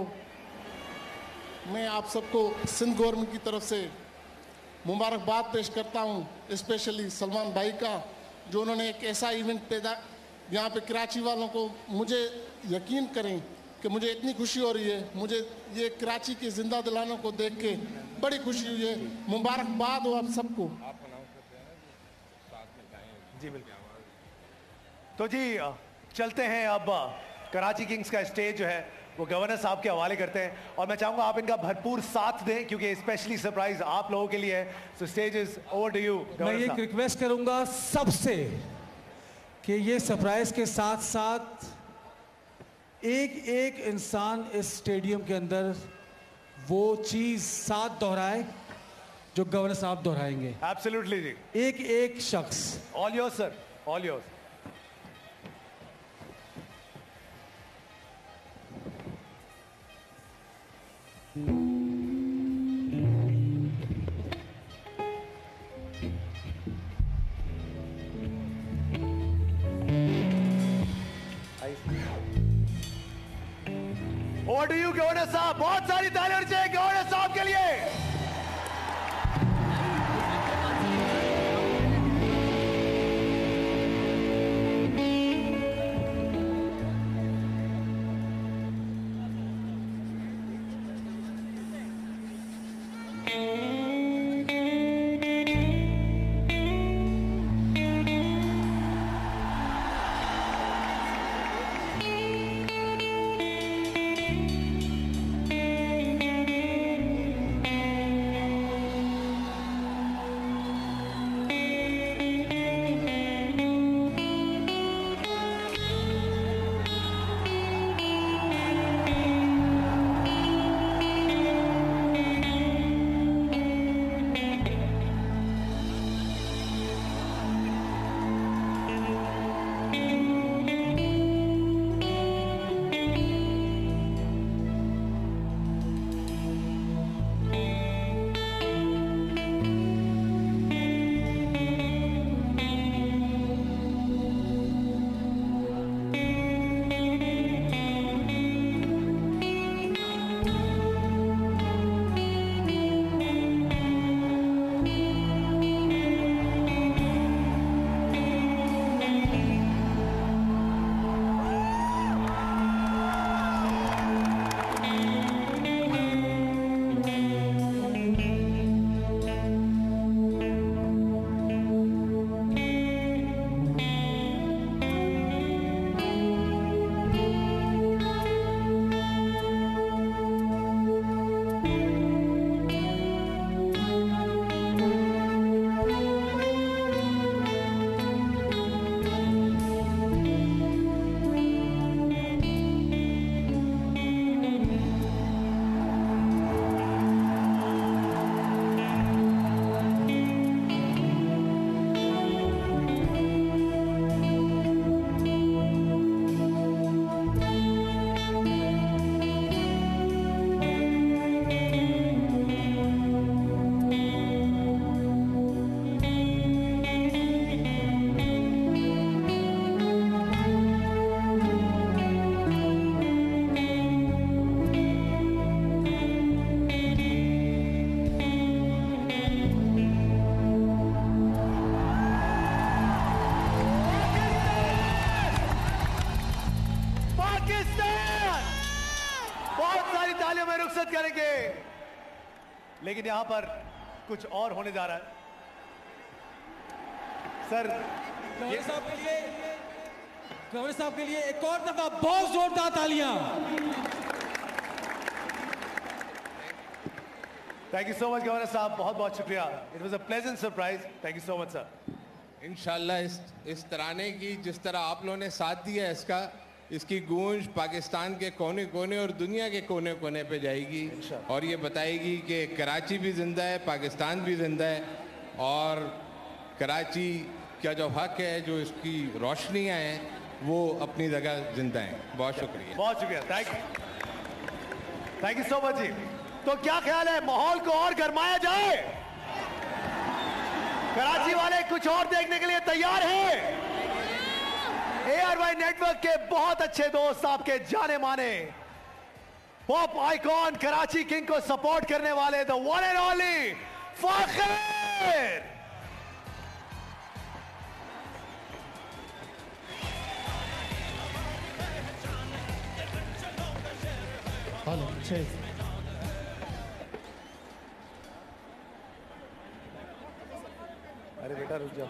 मैं आप सबको सिंध गवर्नमेंट की तरफ से मुबारकबाद पेश करता हूं, स्पेशली सलमान भाई का, जो उन्होंने एक ऐसा इवेंट पैदा यहाँ पे कराची वालों को, मुझे यकीन करें कि मुझे इतनी खुशी हो रही है, मुझे ये कराची के जिंदा दिलानों को देख के बड़ी खुशी हुई है। मुबारकबाद हो आप सबको। जी बिल्कुल। तो जी चलते हैं, अब कराची किंग्स का स्टेज जो है वो गवर्नर साहब के हवाले करते हैं, और मैं चाहूंगा आप इनका भरपूर साथ दें क्योंकि स्पेशली सरप्राइज आप लोगों के लिए है। So stage is over to you. मैं ये रिक्वेस्ट करूंगा सबसे कि ये सरप्राइज के साथ साथ एक एक इंसान इस स्टेडियम के अंदर वो चीज साथ दोहराए जो गवर्नर साहब दोहराएंगे। एब्सोल्युटली जी, एक एक शख्स। All yours sir, all yours. Over to you governor साहब। बहुत सारी तालियां चाहिए गवर्नर साहब के लिए। तालियों में रुखसत करेंगे। लेकिन यहां पर कुछ और होने जा रहा है। सर गवर्नर साहब के लिए एक और दफा बहुत जोरदार तालियां। Thank you so much governor साहब, बहुत बहुत शुक्रिया। It was a pleasant surprise. Thank you so much sir. इंशाल्लाह इस तराने की जिस तरह आप लोगों ने साथ दिया इसकी गूंज पाकिस्तान के कोने कोने और दुनिया के कोने कोने पे जाएगी और ये बताएगी कि कराची भी जिंदा है, पाकिस्तान भी जिंदा है और कराची का जो हक है, जो इसकी रोशनियां हैं, वो अपनी जगह जिंदा हैं। बहुत शुक्रिया, बहुत शुक्रिया। थैंक यू सो मच जी। तो क्या ख्याल है, माहौल को और गरमाया जाए? कराची वाले कुछ और देखने के लिए तैयार हैं? ARY नेटवर्क के बहुत अच्छे दोस्त, आपके जाने माने पॉप आइकॉन कराची किंग को सपोर्ट करने वाले the one and only Fakhir. Hello check. अरे बेटा रुक जाओ।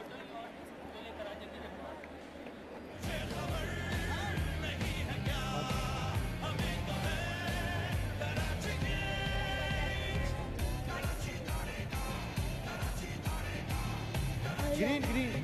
Green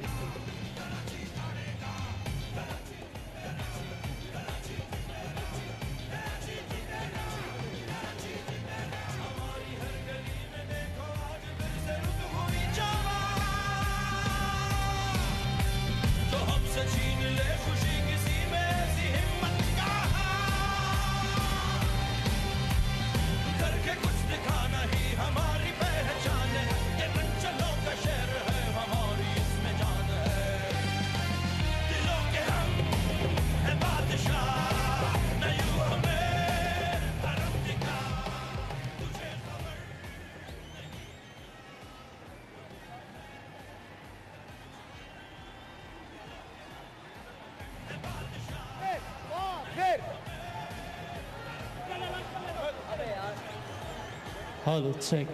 hello check.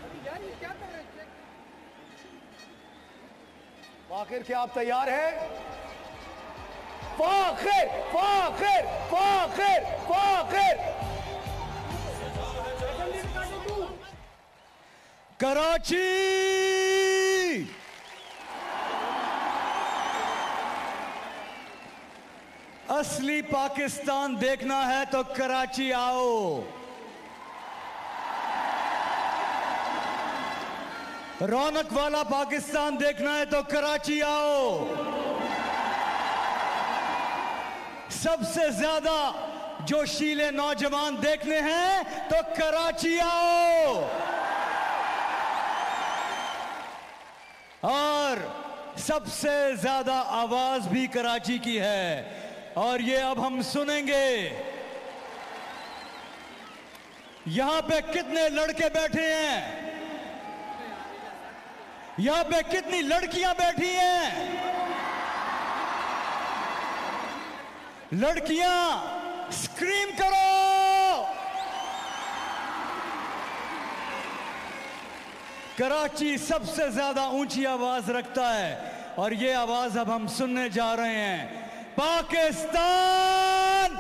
फाखिर क्या आप तैयार हैं? फाखिर फाखिर फाखिर फाखिर। कराची असली पाकिस्तान देखना है तो कराची आओ। रौनक वाला पाकिस्तान देखना है तो कराची आओ। सबसे ज्यादा जोशीले नौजवान देखने हैं तो कराची आओ। और सबसे ज्यादा आवाज भी कराची की है और ये अब हम सुनेंगे। यहां पे कितने लड़के बैठे हैं, यहां पे कितनी लड़कियां बैठी हैं? लड़कियां स्क्रीम करो। कराची सबसे ज्यादा ऊंची आवाज रखता है और ये आवाज अब हम सुनने जा रहे हैं। पाकिस्तान,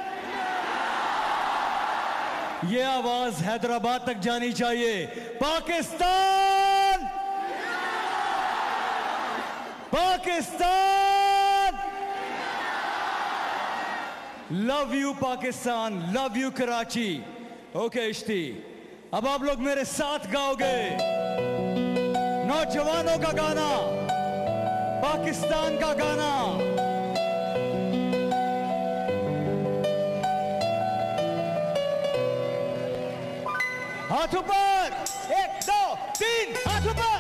ये आवाज हैदराबाद तक जानी चाहिए। Pakistan, Pakistan, love you Pakistan, love you Karachi. Okay Ishti, अब आप लोग मेरे साथ गाओगे नौजवानों का गाना, पाकिस्तान का गाना। हाथ ऊपर, 1 2 3, हाथ ऊपर।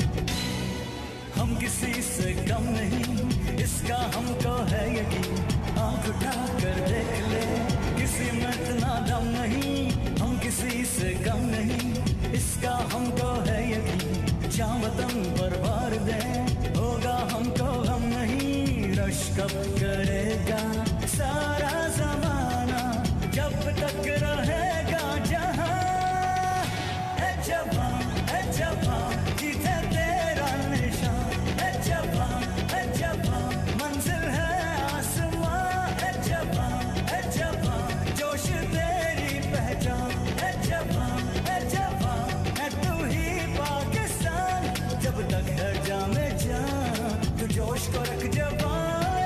हम किसी से कम नहीं, इसका हमको है यकीन। आंख उठा कर देख ले, किसी में इतना दम नहीं, हम किसी से कम नहीं, इसका हमको है यकीन, जहाँ वतन पर वार दे, होगा हमको हम नहीं, रश कब करेगा सारा जमाना, जब तक रहेगा जहाँ, है जवान जीते तेरा निशान, है जवान मंजिल है आसमां, है जवान जोश तेरी पहचान, है जवान है तू ही पाकिस्तान, जब तक है जामे जान, तू जोश को रख जवान।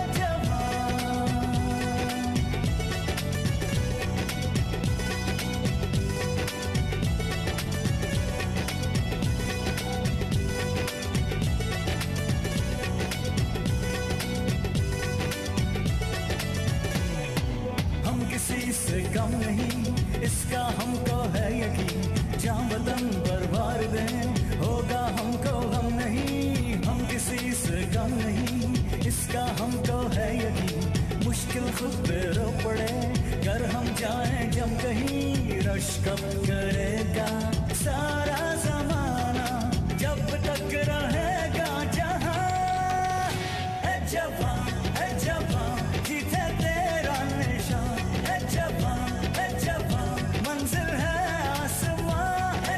हम किसी से कम नहीं, इसका हमको है यकीन, जहाँ वतन पर वार दें, होगा हमको हम नहीं, हम किसी से कम नहीं, इसका हमको है यकीन, मुश्किल खुद पे रो पड़े, कर हम जाएं जम कहीं, रश कब करेगा सारा जमाना, जब तक रहेगा जहाँ, है जवान जीते तेरा निशान, है जवान मंजिल है आसमां, है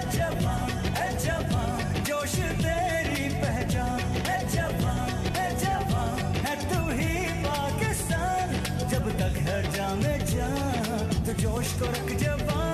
जवान जोश तेरी पहचान, है जवान है तू ही पाकिस्तान, जब तक है जामे जान, तो जोश को रख जवान।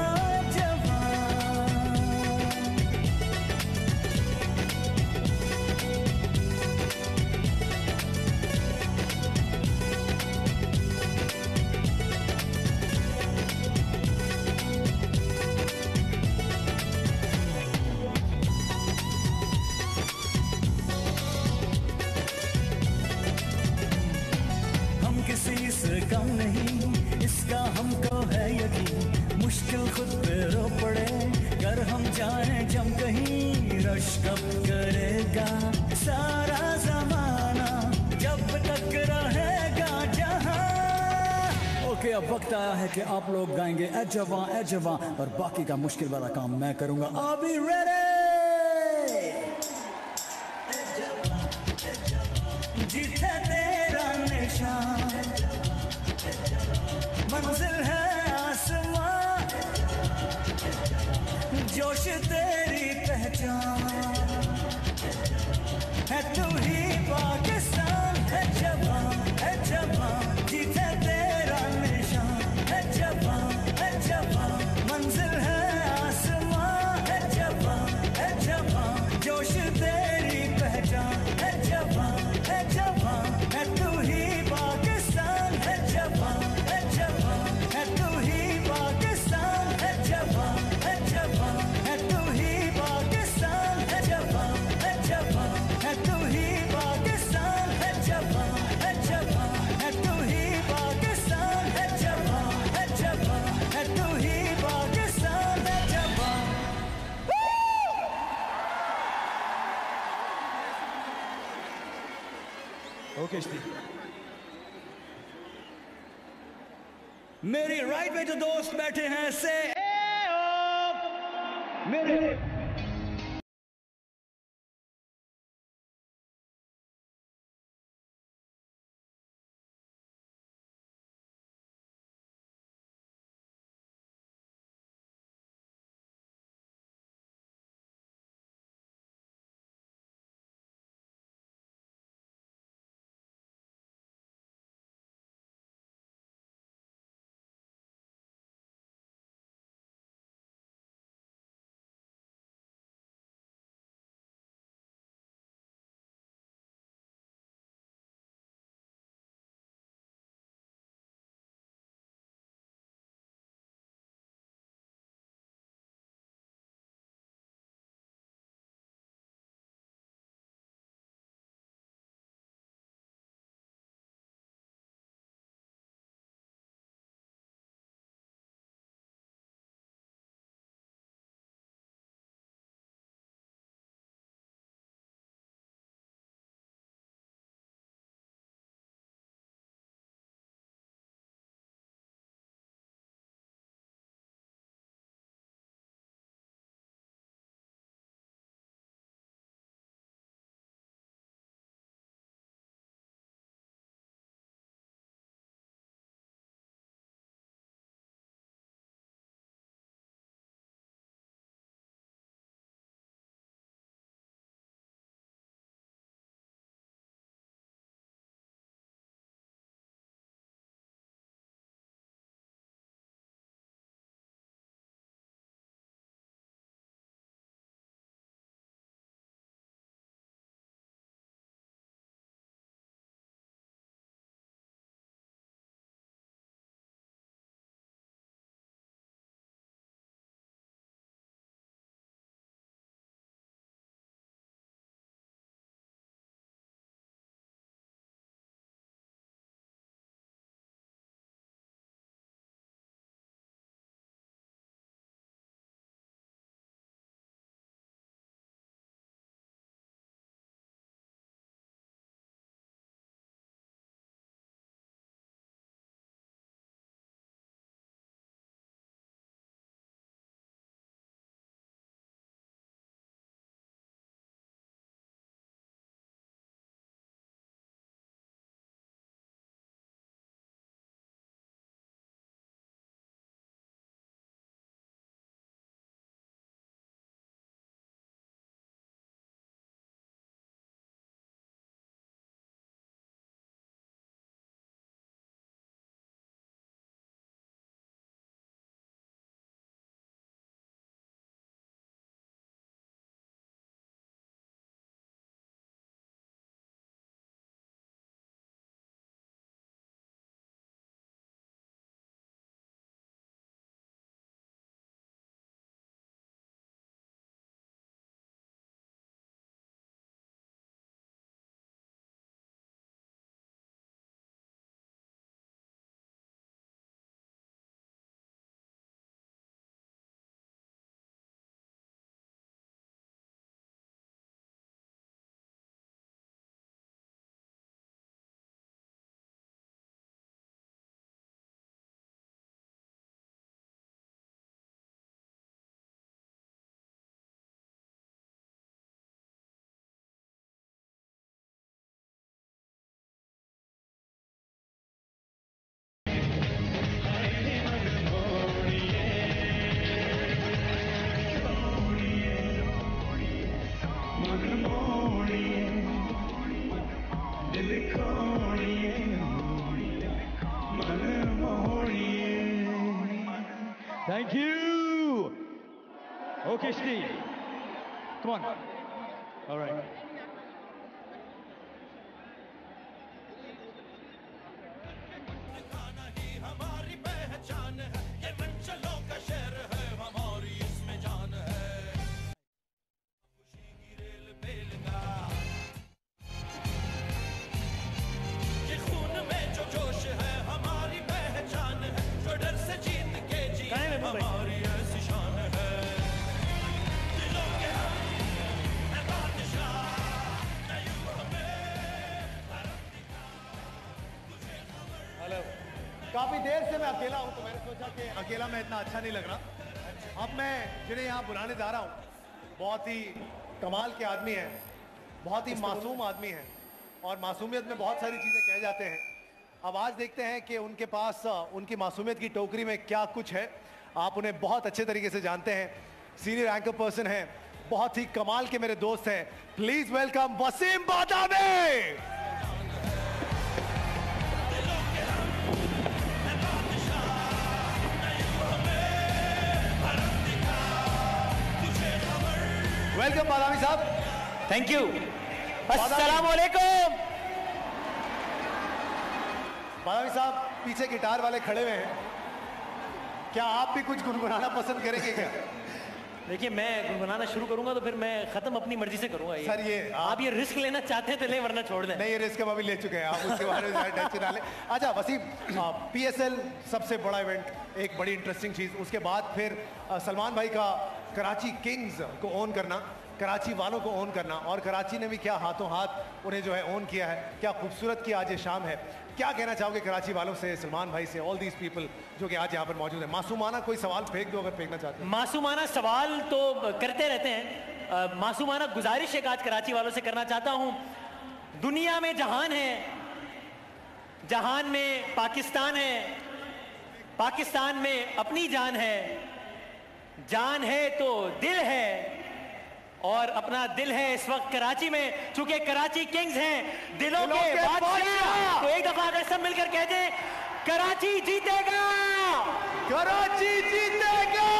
हम किसी से कम नहीं, इसका हमको है यकीन, मुश्किल खुद पे रो पड़े, कर हम जाएं जम कहीं, रश कब करेगा सारा जमाना, जब तक रहेगा जहाँ। ओके, अब वक्त आया है कि आप लोग गाएंगे ए जवां, और बाकी का मुश्किल वाला काम मैं करूंगा। अभी रेडी, जीते तेरा निशान, मंजिल है आसमां, जोश तेरी पहचान, है तू ही पाकिस्तान, है जवान जीते तेरा निशान, है जवान मंजिल है आसमां, है जवान जोश तेरी पहचान, है जवान है तू ही पाकिस्तान, है जवान है तू ही पाकिस्तान, है जवान है तू ही पाकिस्तान, है जवान है तू ही पाकिस्तान, है जवान है तू ही पाकिस्तान, है जवान है तू ही पाकिस्तान, है जवान। ओके स्टीव, मेरी राइट में जो दोस्त बैठे हैं से मेरे Thank you. Okay, Steve. Come on. All right. हमारी पहचान है, ये मंचलों का शहर है, हमारी इसमें जान है। खुशी की रेल पे लगा, ये खून में जो जोश है, हमारी पहचान है, जो डर से जीत के जिए, हमारी ऐसी शान है। दिलों के हम हैं बादशाह, न यूं हमें भारत दिखा, तुझे खबर। हेलो, काफी देर से मैं अकेला हूं तो मैंने सोचा कि अकेला मैं इतना अच्छा नहीं लग रहा। अब मैं जिन्हें यहाँ बुलाने जा रहा हूँ बहुत ही कमाल के आदमी हैं, बहुत ही मासूम आदमी हैं और मासूमियत में बहुत सारी चीजें कहे जाते हैं। अब आज देखते हैं कि उनके पास उनकी मासूमियत की टोकरी में क्या कुछ है। आप उन्हें बहुत अच्छे तरीके से जानते हैं, सीनियर एंकर पर्सन हैं, बहुत ही कमाल के मेरे दोस्त हैं। Please welcome Waseem Badami. Welcome Badami साहब। Thank you. अस्सलाम वालेकुम। बादामी साहब पीछे गिटार वाले खड़े हुए हैं, क्या आप भी कुछ गुनगुनाना पसंद करेंगे क्या? देखिए मैं गुनगुनाना शुरू करूंगा तो फिर मैं खत्म अपनी मर्जी से करूंगा। सर ये आप ये रिस्क लेना चाहते हैं तो लें, वरना छोड़ दें। नहीं, ये रिस्क हम अभी ले चुके हैं, आप उसके बारे में टेंशन ना लें। अच्छा वसीम, PSL सबसे बड़ा इवेंट, एक बड़ी इंटरेस्टिंग चीज, उसके बाद फिर सलमान भाई का कराची किंग्स को ओन करना, कराची वालों को ओन करना, और कराची ने भी क्या हाथों हाथ उन्हें जो है ओन किया है। क्या खूबसूरत की आज ये शाम है। क्या कहना चाहोगे कराची वालों से, सलमान भाई से, ऑल दीज पीपल जो कि आज यहाँ पर मौजूद है? मासूमाना कोई सवाल फेंक दो अगर फेंकना चाहते हैं। मासूमाना सवाल तो करते रहते हैं, मासूमाना गुजारिश एक आज कराची वालों से करना चाहता हूँ। दुनिया में जहान है, जहान में पाकिस्तान है, पाकिस्तान में अपनी जान है, जान है तो दिल है, और अपना दिल है इस वक्त कराची में, चूंकि कराची किंग्स हैं, दिलों के बादशाह। तो एक दफा अगर सब मिलकर कह दें, कराची जीतेगा, कराची जीतेगा।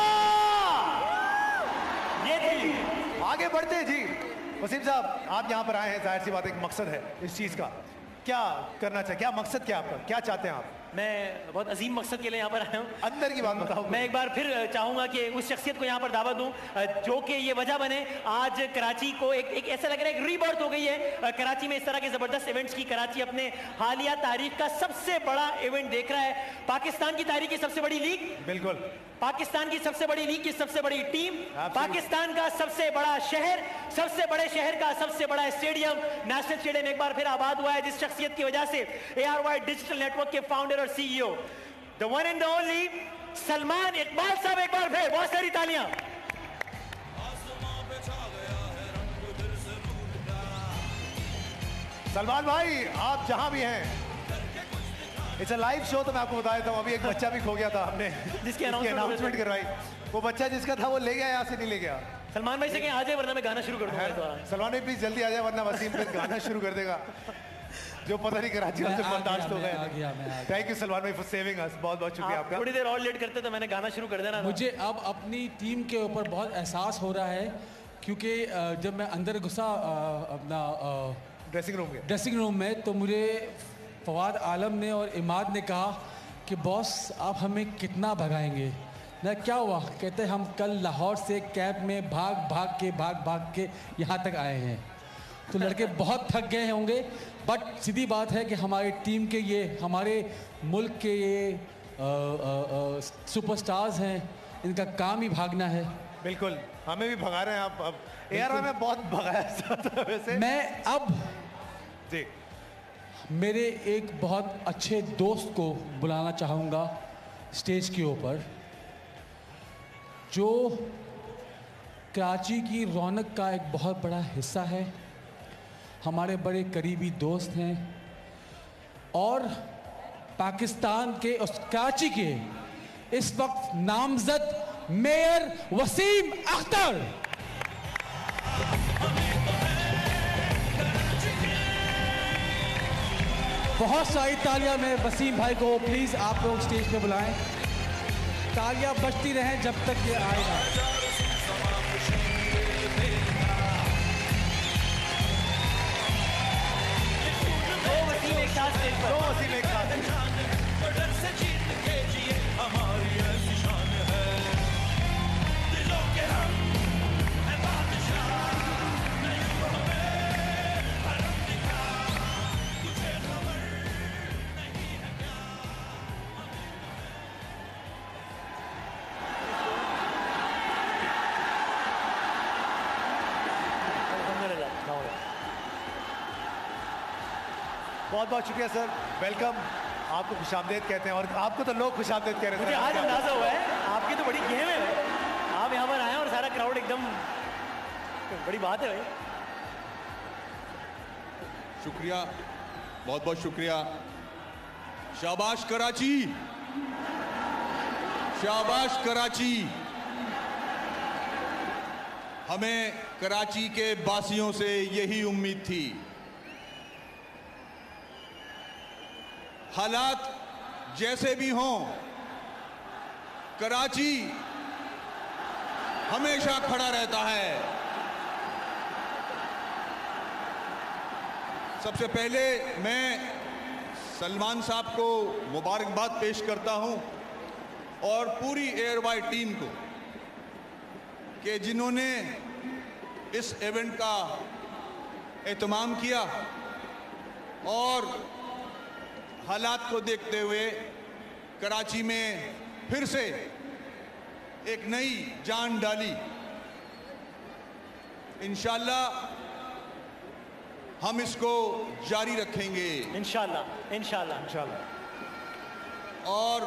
ये थी। आगे बढ़ते हैं जी। वसीम साहब आप यहाँ पर आए हैं, जाहिर सी बात एक मकसद है इस चीज का, क्या करना चाहिए, क्या मकसद क्या आपका, क्या चाहते हैं आप? मैं बहुत अजीम मकसद के लिए यहाँ पर आया हूँ। अंदर की बात बताओ। मैं एक बार फिर चाहूंगा कि उस शख्सियत को यहाँ पर दावत दूं जो कि ये वजह बने आज कराची को एक ऐसा लग रहा है, एक रीबर्थ हो गई है कराची में। इस तरह के जबरदस्त इवेंट्स की कराची अपने हालिया तारीख का सबसे बड़ा इवेंट देख रहा है। पाकिस्तान की तारीख की सबसे बड़ी लीग, बिल्कुल पाकिस्तान की सबसे बड़ी लीग की सबसे बड़ी टीम, पाकिस्तान का सबसे बड़ा शहर, सबसे बड़े शहर का सबसे बड़ा स्टेडियम, नेशनल स्टेडियम एक बार फिर आबाद हुआ है, जिस शख्सियत की वजह से ARY डिजिटल नेटवर्क के फाउंडर और CEO, the one and the only Salman Iqbal साहब, एक बार फिर बहुत सारी तालियां। सलमान भाई आप जहां भी हैं, इट्स अ लाइव शो, तो मैं आपको बता देता हूँ अभी एक बच्चा भी खो गया था, हमने जिसकी अनाउंसमेंट करवाई। वो बच्चा जिसका था वो ले गया, यहाँ से नहीं ले गया। सलमान भाई से कहें आ जाए, वरना मैं गाना शुरू कर दूंगा। सलमान भाई प्लीज जल्दी आ जाए, वरना वसीम फिर गाना शुरू कर देगा जो पता नहीं कराची से बर्दाश्त हो गया। थैंक यू सलमान भाई फॉर सेविंग अस, बहुत बहुत शुक्रिया आपका। थोड़ी देर और लेट करते तो मैंने गाना शुरू कर देना। मुझे अब अपनी टीम के ऊपर बहुत एहसास हो रहा है, क्योंकि जब मैं अंदर घुसा अपना ड्रेसिंग रूम में, तो मुझे फवाद आलम ने और इमाद ने कहा कि बॉस आप हमें कितना भगाएंगे ना। क्या हुआ? कहते हम कल लाहौर से कैब में भाग के यहाँ तक आए हैं। तो लड़के बहुत थक गए होंगे, बट सीधी बात है कि हमारी टीम के ये, हमारे मुल्क के ये सुपरस्टार्स हैं, इनका काम ही भागना है। बिल्कुल, हमें भी भगा रहे हैं आप। अब यार मैं बहुत भगाया वैसे। मैं अब जी मेरे एक बहुत अच्छे दोस्त को बुलाना चाहूँगा स्टेज के ऊपर, जो कराची की रौनक का एक बहुत बड़ा हिस्सा है, हमारे बड़े करीबी दोस्त हैं, और पाकिस्तान के उस कराची के इस वक्त नामजद मेयर वसीम अख्तर। बहुत सारी तालियां मैं वसीम भाई को प्लीज आप लोग स्टेज पे बुलाएं। तालियां बजती रहें जब तक ये आएगा। दो वसीम एक साथ स्टेज पर। दो वसीम एक साथ। डर से जीत के जिए हमारी ऐसी शान है, दिलों के हम है बादशाह, नहीं हमें हरम दिखा, तुझे खबर नहीं है क्या। बहुत बहुत शुक्रिया सर, वेलकम। आपको खुशामदेद कहते हैं और आपको तो लोग खुशामदेद कह रहे थे। मुझे आज अंदाजा हुआ है आपकी तो बड़ी गेम है भाई, आप यहाँ पर आए और सारा क्राउड एकदम, बड़ी बात है भाई। शुक्रिया, बहुत बहुत शुक्रिया। शाबाश कराची, शाबाश कराची। हमें कराची के बासियों से यही उम्मीद थी। हालात जैसे भी हों, कराची हमेशा खड़ा रहता है। सबसे पहले मैं सलमान साहब को मुबारकबाद पेश करता हूं और पूरी एयरवाई टीम को कि जिन्होंने इस इवेंट का एहतमाम किया और हालात को देखते हुए कराची में फिर से एक नई जान डाली। इंशाल्लाह हम इसको जारी रखेंगे। इंशाल्लाह इंशाल्लाह इंशाल्लाह। और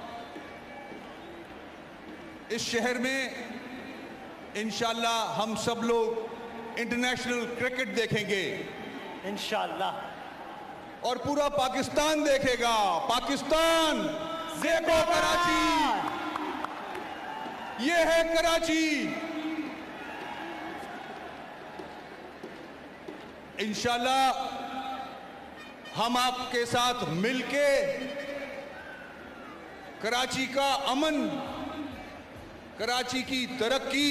इस शहर में इंशाल्लाह हम सब लोग इंटरनेशनल क्रिकेट देखेंगे इंशाल्लाह, और पूरा पाकिस्तान देखेगा। पाकिस्तान देखो कराची, ये है कराची। इंशाल्लाह हम आपके साथ मिलके कराची का अमन, कराची की तरक्की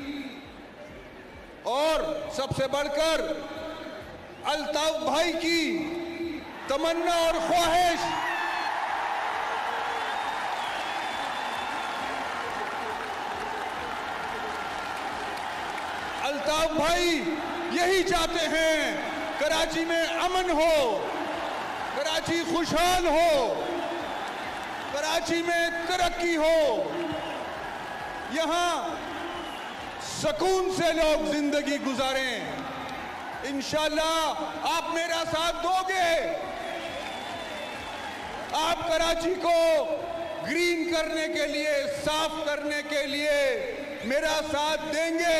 और सबसे बढ़कर अल्ताफ भाई की तमन्ना और ख्वाहिश, अल्ताफ भाई यही चाहते हैं कराची में अमन हो, कराची खुशहाल हो, कराची में तरक्की हो, यहां सुकून से लोग जिंदगी गुजारें। इंशाल्लाह आप मेरा साथ दोगे, आप कराची को ग्रीन करने के लिए, साफ करने के लिए मेरा साथ देंगे।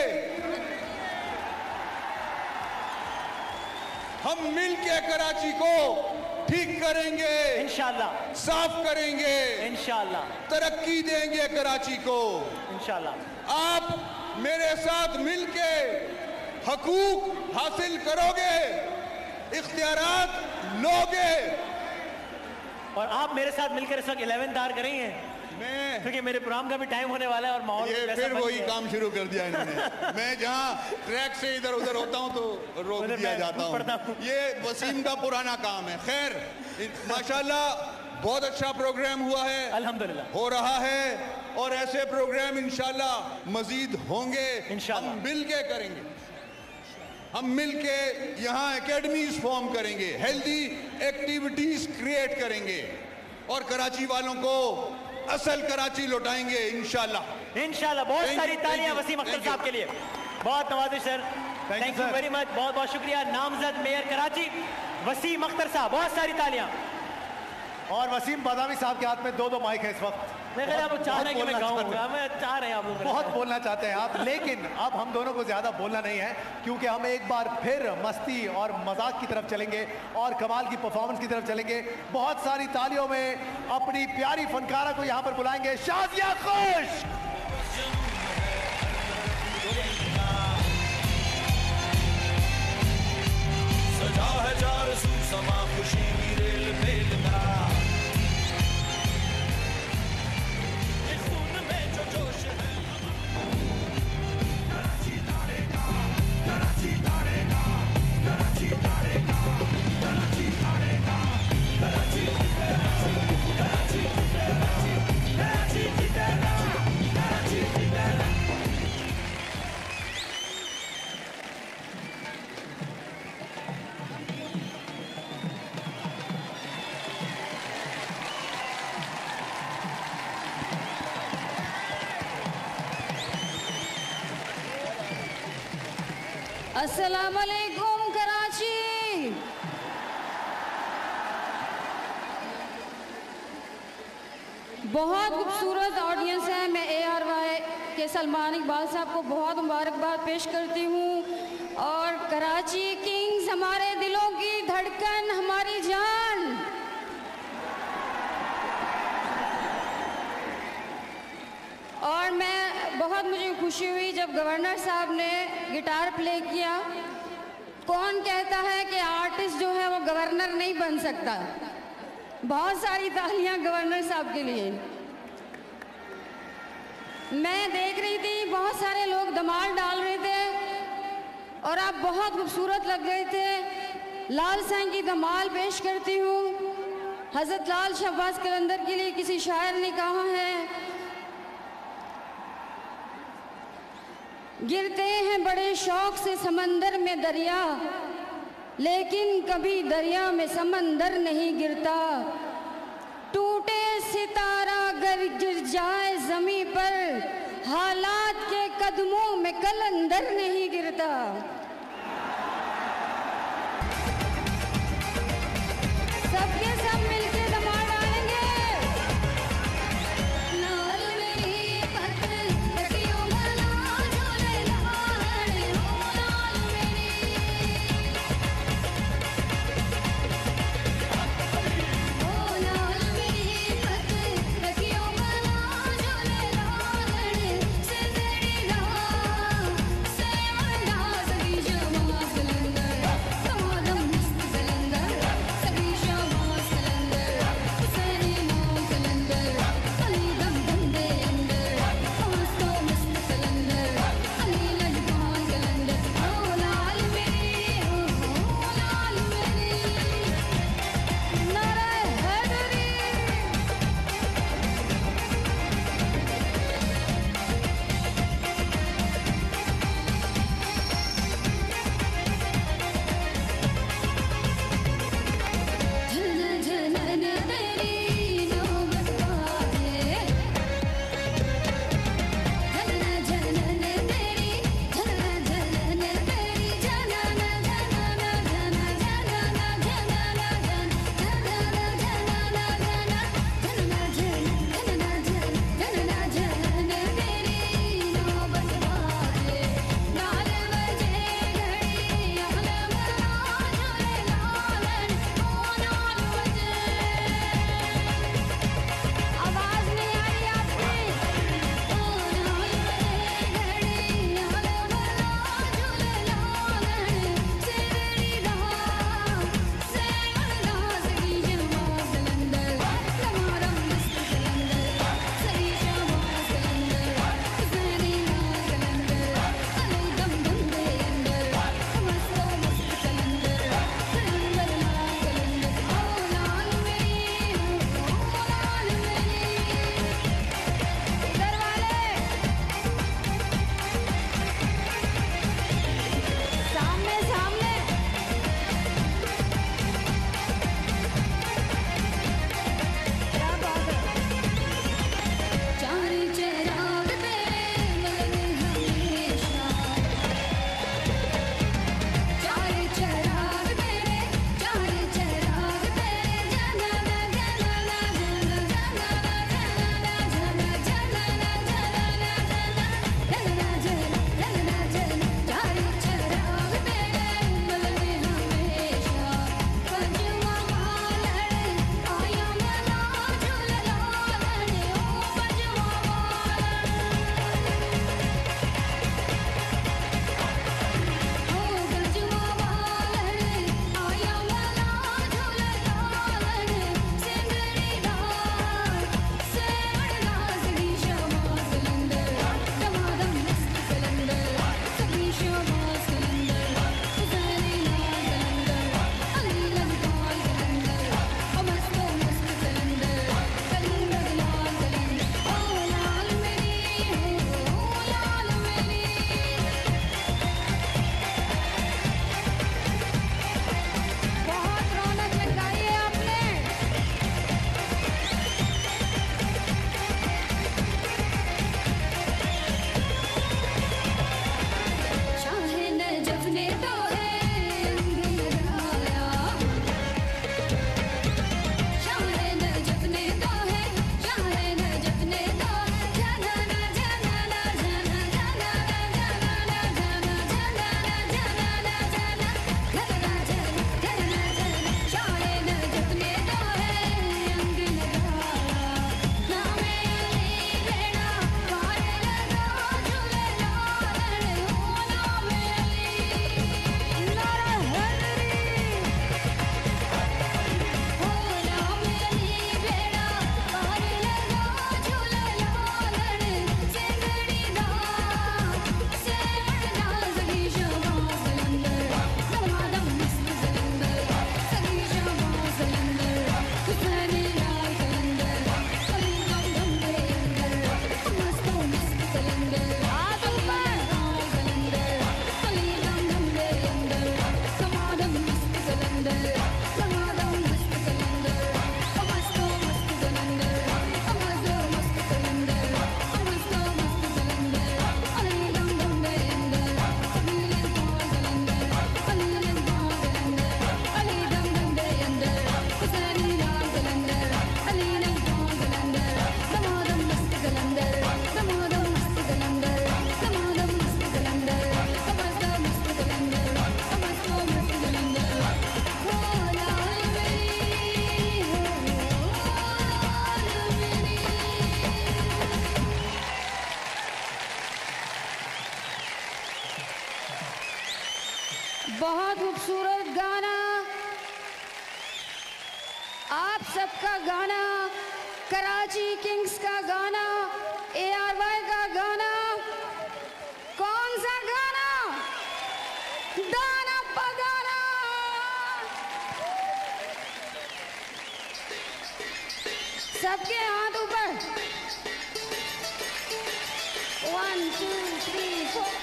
हम मिलके कराची को ठीक करेंगे इंशाल्लाह, साफ करेंगे इंशाल्लाह, तरक्की देंगे कराची को इंशाल्लाह। आप मेरे साथ मिलके हकूक हासिल करोगे, इख्तियारात लोगे, और आप मेरे साथ मिलकर इस वक्त 11th आवर करेंगे। मैं, क्योंकि मेरे प्रोग्राम का भी टाइम होने वाला है और माहौल ये वैसा फिर बन वही गया है। काम शुरू कर दिया इन्होंने। मैं जहाँ ट्रैक से इधर उधर होता हूँ तो रोक उधर दिया मैं जाता पढ़ता हूँ। हूँ। ये वसीम का पुराना काम है। खैर, माशाल्लाह बहुत अच्छा प्रोग्राम हुआ है, अल्हम्दुलिल्लाह हो रहा है, और ऐसे प्रोग्राम इंशाल्लाह मजीद होंगे। इंशाल्लाह हम मिल के करेंगे, हम मिलके यहाँ एकेडमीज फॉर्म करेंगे, हेल्दी एक्टिविटीज क्रिएट करेंगे और कराची वालों को असल कराची लौटाएंगे इंशाल्लाह। इंशाल्लाह। बहुत सारी तालियां वसीम अख्तर साहब के लिए। बहुत नवाजिश sir, thank you very much, बहुत बहुत शुक्रिया। नामजद मेयर कराची वसीम अख्तर साहब, बहुत सारी तालियां। और वसीम बादामी साहब के हाथ में 2-2 माइक है इस वक्त। मैं कह रहा हूं, चाह रहे हैं कि मैं गाऊं, मैं चाह रहे हैं आप लोग बहुत बोलना चाहते हैं आप, लेकिन अब हम दोनों को ज्यादा बोलना नहीं है, क्योंकि हम एक बार फिर मस्ती और मजाक की तरफ चलेंगे और कमाल की परफॉर्मेंस की तरफ चलेंगे। बहुत सारी तालियों में अपनी प्यारी फनकारा को यहाँ पर बुलाएंगे, शाजिया खुश। सजा है जार सू समा खुशी की रेल पे लगा, अस्सलाम वालेकुम कराची। बहुत खूबसूरत ऑडियंस है। मैं ARY के सलमान इकबाल साहब को बहुत मुबारकबाद पेश करती हूँ। और कराची किंग्स हमारे दिलों की धड़कन, हमारी जान। और मैं बहुत मुझे खुशी हुई जब गवर्नर साहब ने गिटार प्ले किया। कौन कहता है कि आर्टिस्ट जो है वो गवर्नर नहीं बन सकता? बहुत सारी तालियां गवर्नर साहब के लिए। मैं देख रही थी बहुत सारे लोग धमाल डाल रहे थे और आप बहुत खूबसूरत लग रहे थे। लाल साईं की धमाल पेश करती हूँ। हजरत लाल शहबाज कलंदर के लिए किसी शायर ने कहा है, गिरते हैं बड़े शौक से समंदर में दरिया, लेकिन कभी दरिया में समंदर नहीं गिरता। टूटे सितारा अगर गिर जाए जमी पर, हालात के कदमों में कलंदर नहीं गिरता। सबके सब मिलके धमाल डालेंगे। लाल मेरी पत्नी लड़कियों बना झूले लाल हो, लाल मेरी ओ लाल मेरी पत्नी लड़कियों बना झूले लाल से तेरी राह से मंडा सकी सबका गाना, कराची किंग्स का गाना, ARY का गाना, कौन सा गाना? दाना पगाना। सबके हाथ ऊपर। 1 2 3 4।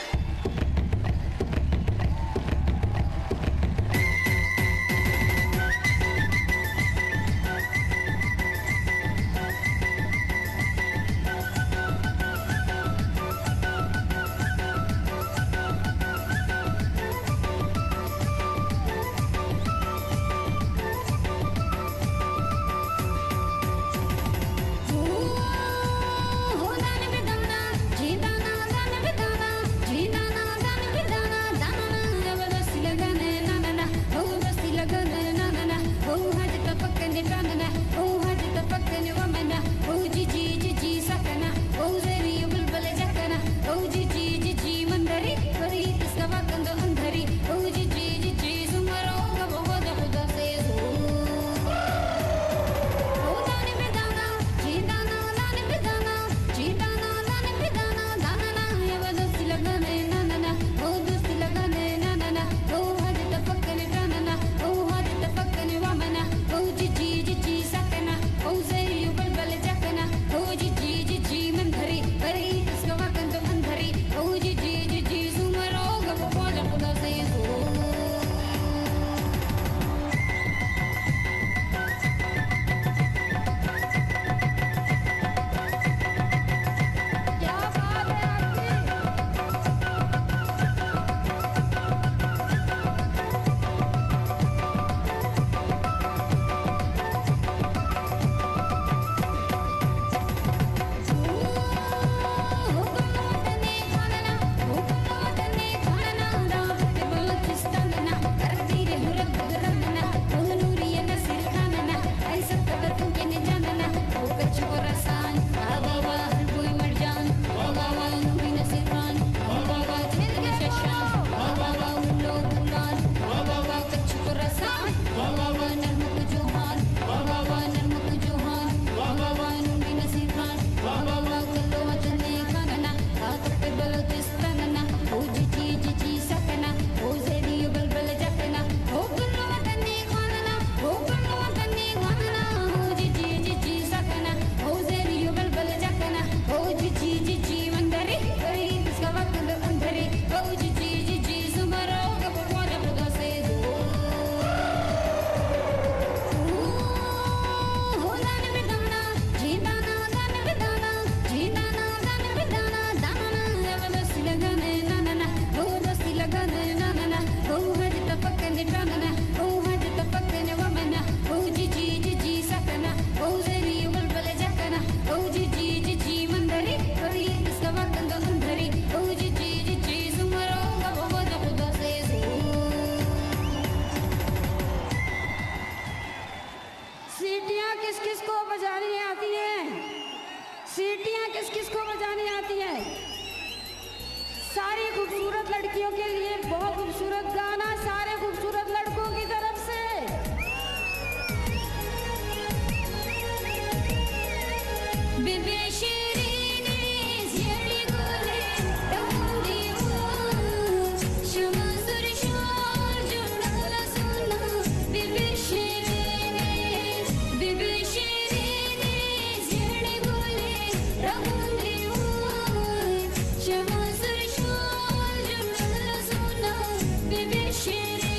Shit.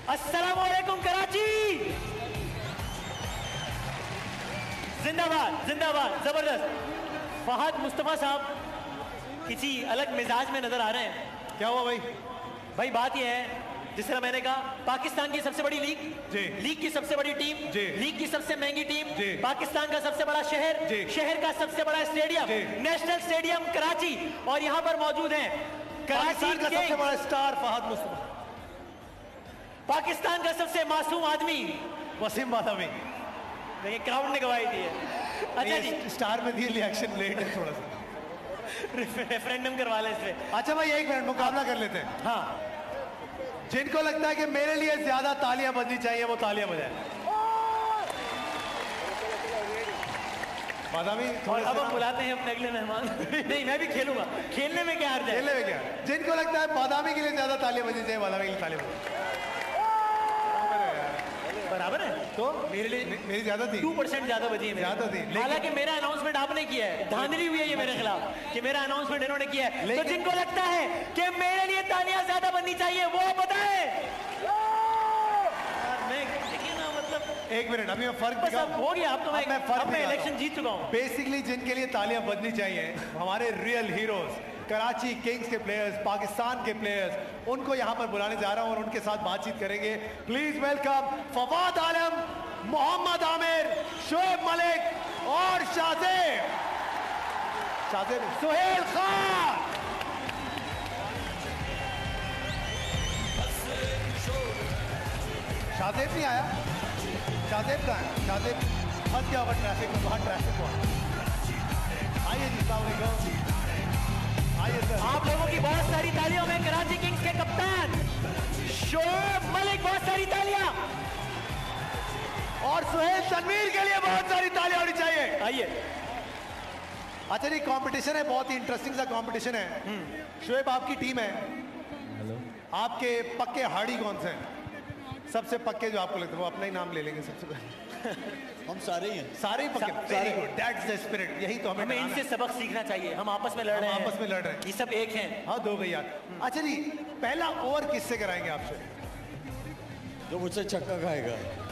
अस्सलाम वालेकुम कराची। जिंदाबाद जिंदाबाद, जबरदस्त। फहद मुस्तफा साहब किसी अलग मिजाज में नजर आ रहे हैं। क्या हुआ भाई? भाई बात यह है, जिस तरह मैंने कहा, पाकिस्तान की सबसे बड़ी लीग, लीग की सबसे बड़ी टीम, लीग की सबसे महंगी टीम, पाकिस्तान का सबसे बड़ा शहर, शहर का सबसे बड़ा स्टेडियम, नेशनल स्टेडियम कराची, और यहाँ पर मौजूद हैं कराची का सबसे बड़ा स्टार फहद मुस्तफा, पाकिस्तान का सबसे मासूम आदमी वसीम बादामी। देखिए क्राउड ने गवाही दी है। अच्छा जी, स्टार में दिए, रिएक्शन लेट है थोड़ा सा। रेफरेंडम करवा ले इस पे। अच्छा भाई, एक मिनट मुकाबला कर लेते हैं। हाँ, जिनको लगता है कि मेरे लिए ज्यादा तालियां बजनी चाहिए, वो तालियां बजाएं। बादामी, और अब हम बुलाते हैं अपने अगले मेहमान। नहीं, मैं भी खेलूंगा, खेलने में क्या हर्ज है? खेलने में क्या? जिनको लगता है बादामी के लिए ज्यादा तालियां बजनी चाहिए, बादामी के लिए तालियां बजाएं। बराबर है तो मेरी ज्यादा थी, 2% ज्यादा बजी है, ज्यादा थी। हालांकि मेरा अनाउंसमेंट आपने किया है, धांधली हुई है ये मेरे खिलाफ कि मेरा अनाउंसमेंट इन्होंने किया है। तो जिनको लगता है कि मेरे लिए तालियां ज्यादा बननी चाहिए, वो बताए। मतलब एक मिनट, अभी मैं फर्क दिखाऊं। हो गया, अब तो मैं इलेक्शन जीत चुका हूँ। बेसिकली जिनके लिए तालियां बजनी चाहिए, हमारे रियल हीरोज, कराची किंग्स के प्लेयर्स, पाकिस्तान के प्लेयर्स, उनको यहां पर बुलाने जा रहा हूं और उनके साथ बातचीत करेंगे। प्लीज वेलकम फवाद आलम, मोहम्मद आमिर, शोएब मलिक और शाहजेब सुहेल खान। शाहजेब नहीं आया? शाहजेब कहाँ है? शाहजेब फंस गया होगा ट्रैफिक में, बहुत ट्रैफिक हुआ। आइए जी, अस्सलाम वालेकुम। आप लोगों की बहुत सारी तालियों में कराची किंग्स के कप्तान शोएब मलिक, बहुत सारी तालियां, और सुहेल तनवीर के लिए बहुत सारी तालियां होनी चाहिए। आइए। अच्छा जी, कंपटीशन है, बहुत ही इंटरेस्टिंग सा कंपटीशन है। शोएब, आपकी टीम है, आपके पक्के हाड़ी कौन से हैं? सबसे पक्के जो आपको लगता है, वो अपना ही नाम ले लेंगे सबसे पहले। हम सारे ही हैं, सारे ही पक्के। Very good, that's the spirit. यही तो हमें इनसे सबक सीखना चाहिए। हम आपस में लड़ रहे हैं, आपस में लड़ रहे हैं, ये सब एक हैं। हाँ, दो गई यार। अच्छा जी, पहला ओवर किससे कराएंगे आपसे? जो मुझसे छक्का खाएगा।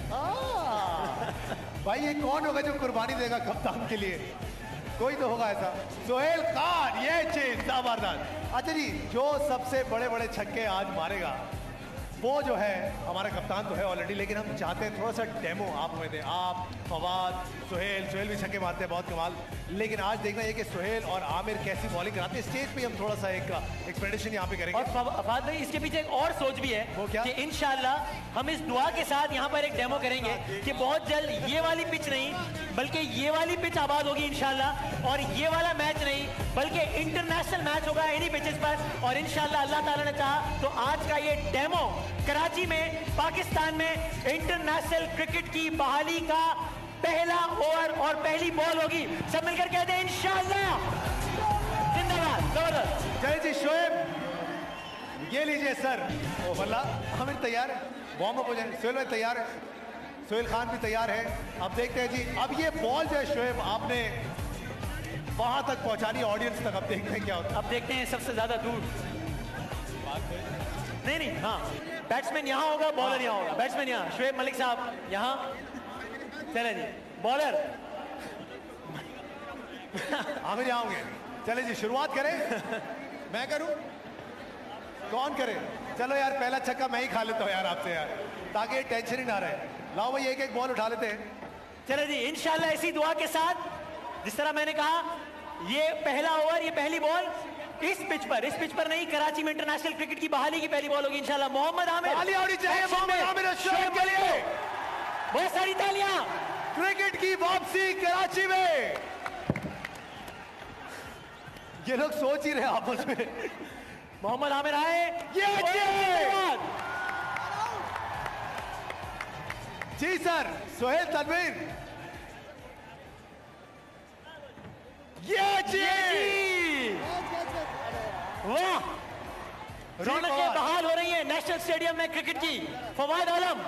भाई, ये कौन होगा जो कुर्बानी देगा कप्तान के लिए? कोई तो होगा ऐसा। सुहेल खान, ये चीज जबरदस्त। अच्छा जी, जो सबसे बड़े बड़े छक्के आज मारेगा, वो जो है हमारा कप्तान तो है ऑलरेडी, लेकिन हम चाहते हैं थोड़ा सा डेमो आप हमें दें। आप, फवाद, सुहेल भी छक्के मारते हैं, बहुत कमाल। लेकिन आज देखना है कि सुहेल और आमिर कैसी बॉलिंग कराते हैं। स्टेज पे हम थोड़ा सा एक एक्सपेक्टेशन यहाँ पे करेंगे। और फवाद भाई, इसके पीछे एक और सोच भी है। वो क्या? कि इंशाल्लाह हम इस दुआ के साथ यहाँ पर एक डेमो करेंगे कि बहुत जल्द ये वाली पिच नहीं, बल्कि ये वाली पिच आबाद होगी इंशाल्लाह, और ये वाला मैच नहीं, बल्कि इंटरनेशनल मैच होगा इन्हीं पिचेस पर। और इंशाल्लाह अल्लाह ताला ने चाहा तो आज का ये डेमो कराची में, पाकिस्तान में इंटरनेशनल क्रिकेट की बहाली का पहला ओवर और पहली बॉल होगी। सब मिलकर कहते हैं इंशाल्लाह। जिंदाबाद, जबरदस्त। जय जी। शोएब, ये लीजिए सर। ओ वल्ला, हम तैयार है, वार्म अप हो जाए। सुहेल भाई तैयार है, सुहेल खान भी तैयार है। अब देखते हैं जी, अब ये बॉल जो है शोएब आपने वहां तक पहुंचानी, ऑडियंस तक। अब देखते हैं क्या होता है। अब देखते हैं सबसे ज्यादा दूर। नहीं, हाँ, बैट्समैन यहाँ होगा, बॉलर यहाँ होगा। बैट्समैन यहाँ, शोएब मलिक साहब यहाँ। चले जी, बॉलर आमिर यहाँ होंगे। चले जी, शुरुआत करें। मैं करूं? कौन करे? चलो यार, पहला छक्का मैं ही खा लेता हूँ यार आपसे यार, ताकि टेंशन ही ना रहे। लाओ भाई, एक एक बॉल उठा लेते हैं। चले जी, इंशाल्लाह इसी दुआ के साथ, जिस तरह मैंने कहा, ये पहला ओवर, ये पहली बॉल इस पिच पर नहीं, कराची में इंटरनेशनल क्रिकेट की बहाली की पहली बॉल होगी इंशाल्लाह। मोहम्मद आमिर, तालियां होनी चाहिए मोहम्मद आमिर और शोएब के लिए। बहुत सारी तालियां। क्रिकेट की वापसी कराची में। ये लोग सोच ही रहे आपस में। मोहम्मद आमिर आए, ये जी सर। सुहेल तनवीर, ये जी। वाह, रौनकें बहाल हो रही हैं नेशनल स्टेडियम में क्रिकेट की। फवाद आलम,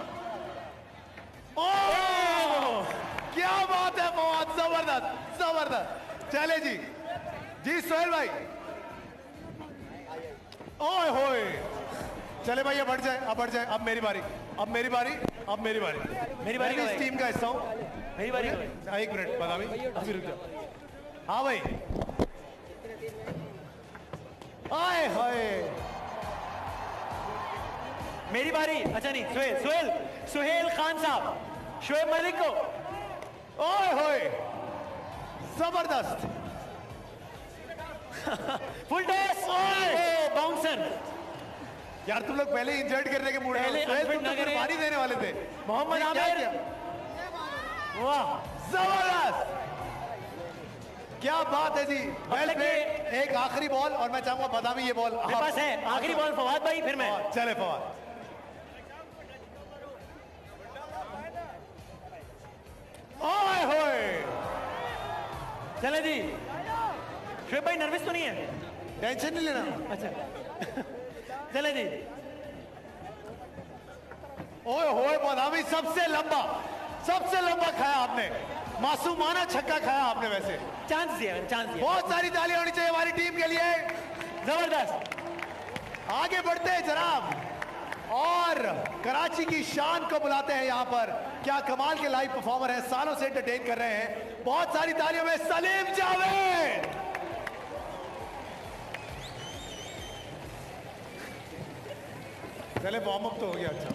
ओह क्या बात है फवाद, जबरदस्त जबरदस्त। चले जी, जी सुहेल भाई। ओए होए, चले भाई, अब बढ़ जाए, अब बढ़ जाए। अब मेरी बारी, अब मेरी बारी, अब मेरी बारी। मेरी बारी मैं भी इस टीम का हिस्सा हूँ। मेरी बारी। एक मिनट बता भाई, अभी रुक जाओ। हाँ भाई, आए हाय, मेरी बारी। अच्छा नहीं, सुहेल खान साहब, शोएब मलिक को। ओए होए, जबरदस्त। Full toss, bouncer. यार तुम लोग पहले इंजर्ड करने के मूड में हो। तुम तो फिर पारी देने वाले थे। मोहम्मद आमिर, वाह जबरदस्त, क्या बात है जी। Well played. एक आखिरी बॉल और मैं चाहूंगा बदामी ये बॉल मेरे पास है। आखिरी बॉल फवाद भाई, फिर मैं। चले फवाद। ओए होए, चले जी। शोएब भाई नर्वस तो नहीं है? टेंशन नहीं लेना। अच्छा चले जी। ओए होए बदामी, सबसे लंबा खाया आपने, मासूमाना छक्का खाया आपने। वैसे चांस दिया, चांस दिया। बहुत सारी तालियां होनी चाहिए हमारी टीम के लिए। जबरदस्त। आगे बढ़ते हैं जनाब, और कराची की शान को बुलाते हैं यहाँ पर। क्या कमाल के लाइव परफॉर्मर हैं, सालों से एंटरटेन कर रहे हैं। बहुत सारी तालियों में सलीम जावेद। चले वार्म अप तो हो गया। अच्छा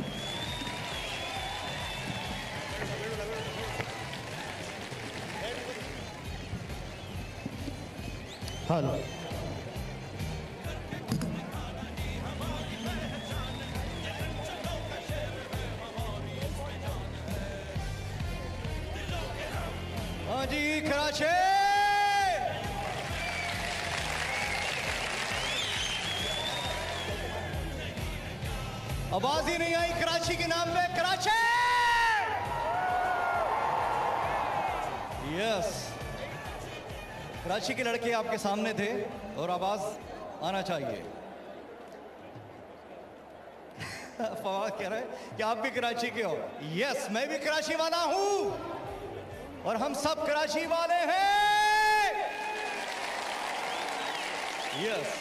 हेलो, हाँ जी कराची, आवाज ही नहीं आई कराची के नाम पे। कराची, यस, कराची के लड़के आपके सामने थे और आवाज आना चाहिए। फवाद कह रहा है कि आप भी कराची के हो। यस, मैं भी कराची वाला हूं और हम सब कराची वाले हैं। यस,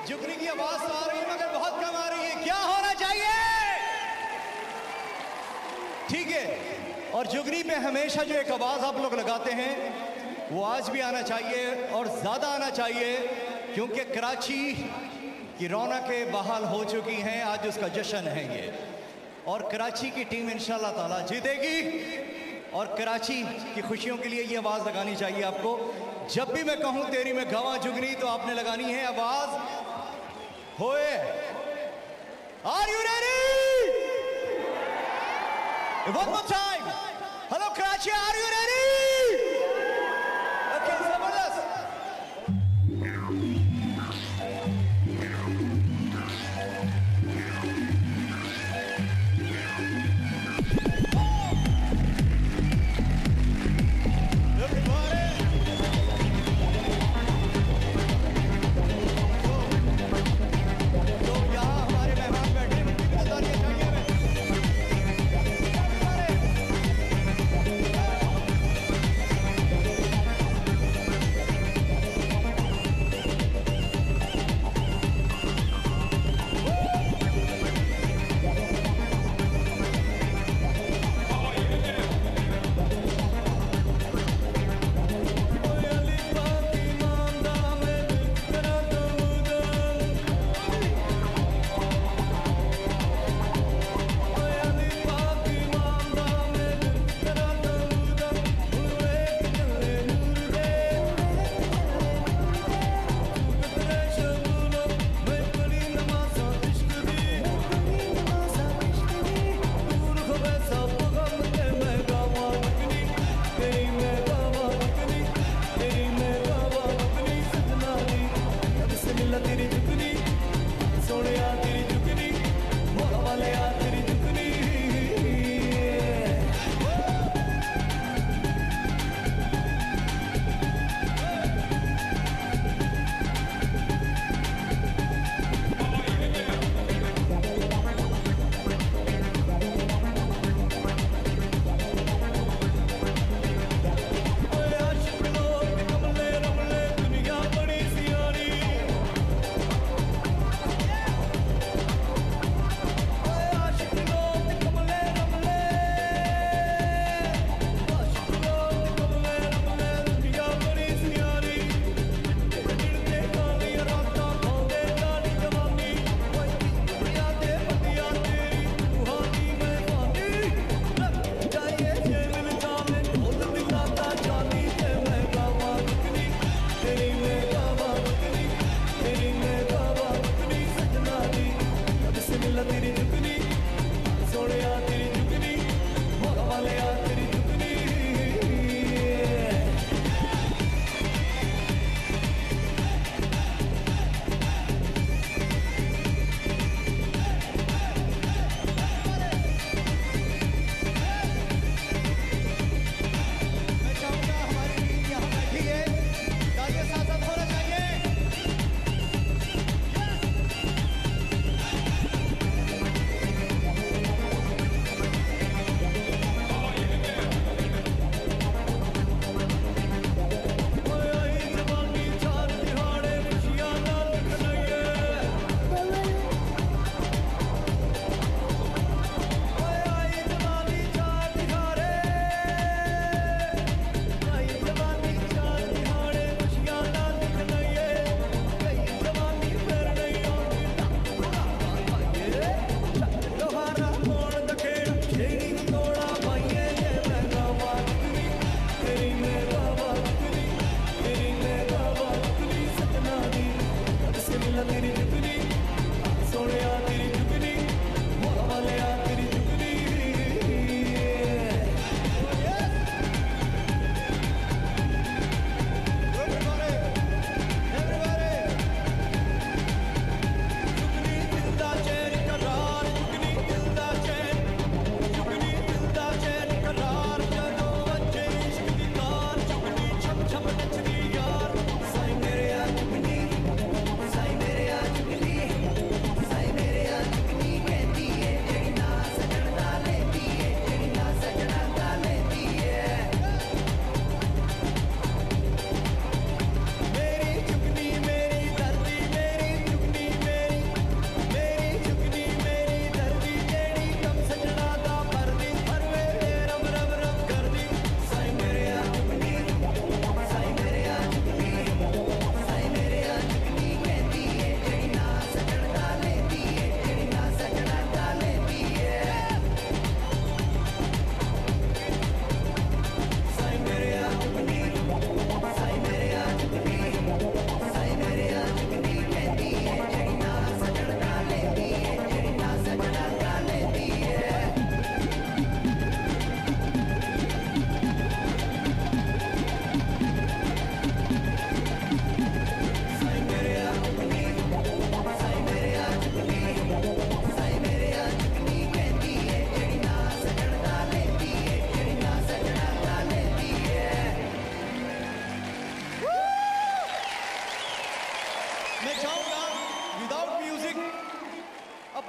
जुगनी की आवाज तो आ रही है मगर बहुत कम आ रही है। क्या होना चाहिए? ठीक है। और जुगनी पे हमेशा जो एक आवाज आप लोग लगाते हैं वो आज भी आना चाहिए और ज्यादा आना चाहिए, क्योंकि कराची की रौनकें बहाल हो चुकी हैं। आज उसका जश्न है ये, और कराची की टीम इंशाल्लाह ताला जीतेगी। और कराची की खुशियों के लिए ये आवाज लगानी चाहिए आपको। जब भी मैं कहूं तेरी में गवां जुगनी, तो आपने लगानी है आवाज होए। Are you ready? One more time. Hello Karachi, are you ready? Okay, जबरदस्त।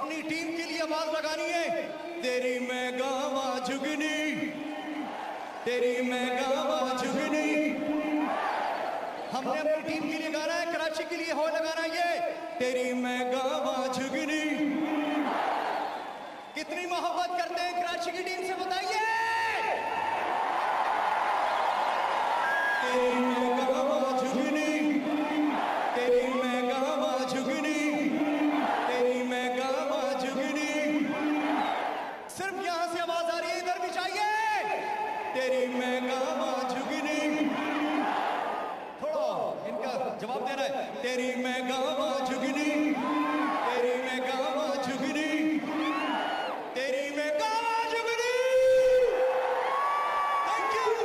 अपनी टीम के लिए आवाज लगानी है। तेरी मैं गावा जुगनी, तेरी मैं गावा जुगनी। हमने अपनी टीम के लिए गाना है, कराची के लिए हो लगाना ये तेरी मैं गावा जुगनी। कितनी मोहब्बत करते हैं कराची की टीम से बताइए। तेरी मैं गावा जुगनी, तेरी मैं गावा जुगनी, तेरी मैं गावा जुगनी। सिर्फ यहां से आवाज आ रही है, इधर भी चाहिए। तेरी मैं गावा जुगनी। थोड़ा इनका जवाब देना है। तेरी मैं गावा जुगनी, तेरी मैं गावा जुगनी, तेरी मैं गावा जुगनी। Thank you.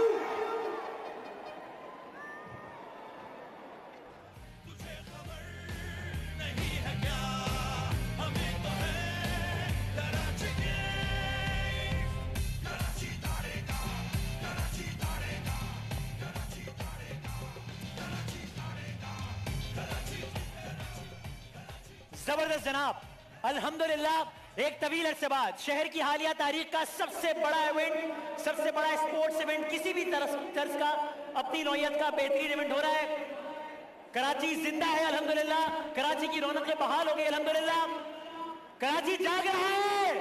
जबरदस्त जनाब, अल्हम्दुलिल्लाह एक तवील अरसे बाद शहर की हालिया तारीख का सबसे बड़ा इवेंट, सबसे बड़ा स्पोर्ट्स इवेंट किसी भी तर्ज का, अपनी नौयत का बेहतरीन इवेंट हो रहा है। कराची जिंदा है अल्हम्दुलिल्लाह, कराची की रौनकें बहाल हो गई अल्हम्दुलिल्लाह, कराची जाग रहा है।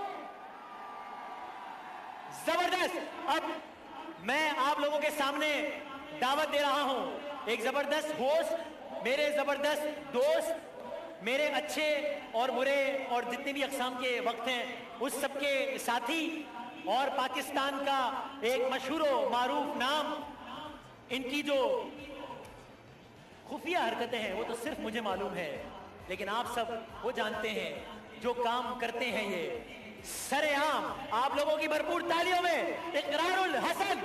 जबरदस्त। अब मैं आप लोगों के सामने दावत दे रहा हूं, एक जबरदस्त होस्ट, मेरे जबरदस्त दोस्त, मेरे अच्छे और बुरे और जितने भी अक़साम के वक्त हैं उस सबके साथी, और पाकिस्तान का एक मशहूर मारूफ नाम। इनकी जो खुफिया हरकतें हैं वो तो सिर्फ मुझे मालूम है, लेकिन आप सब वो जानते हैं जो काम करते हैं ये सरेआम। आप लोगों की भरपूर तालियों में इकरारुल हसन।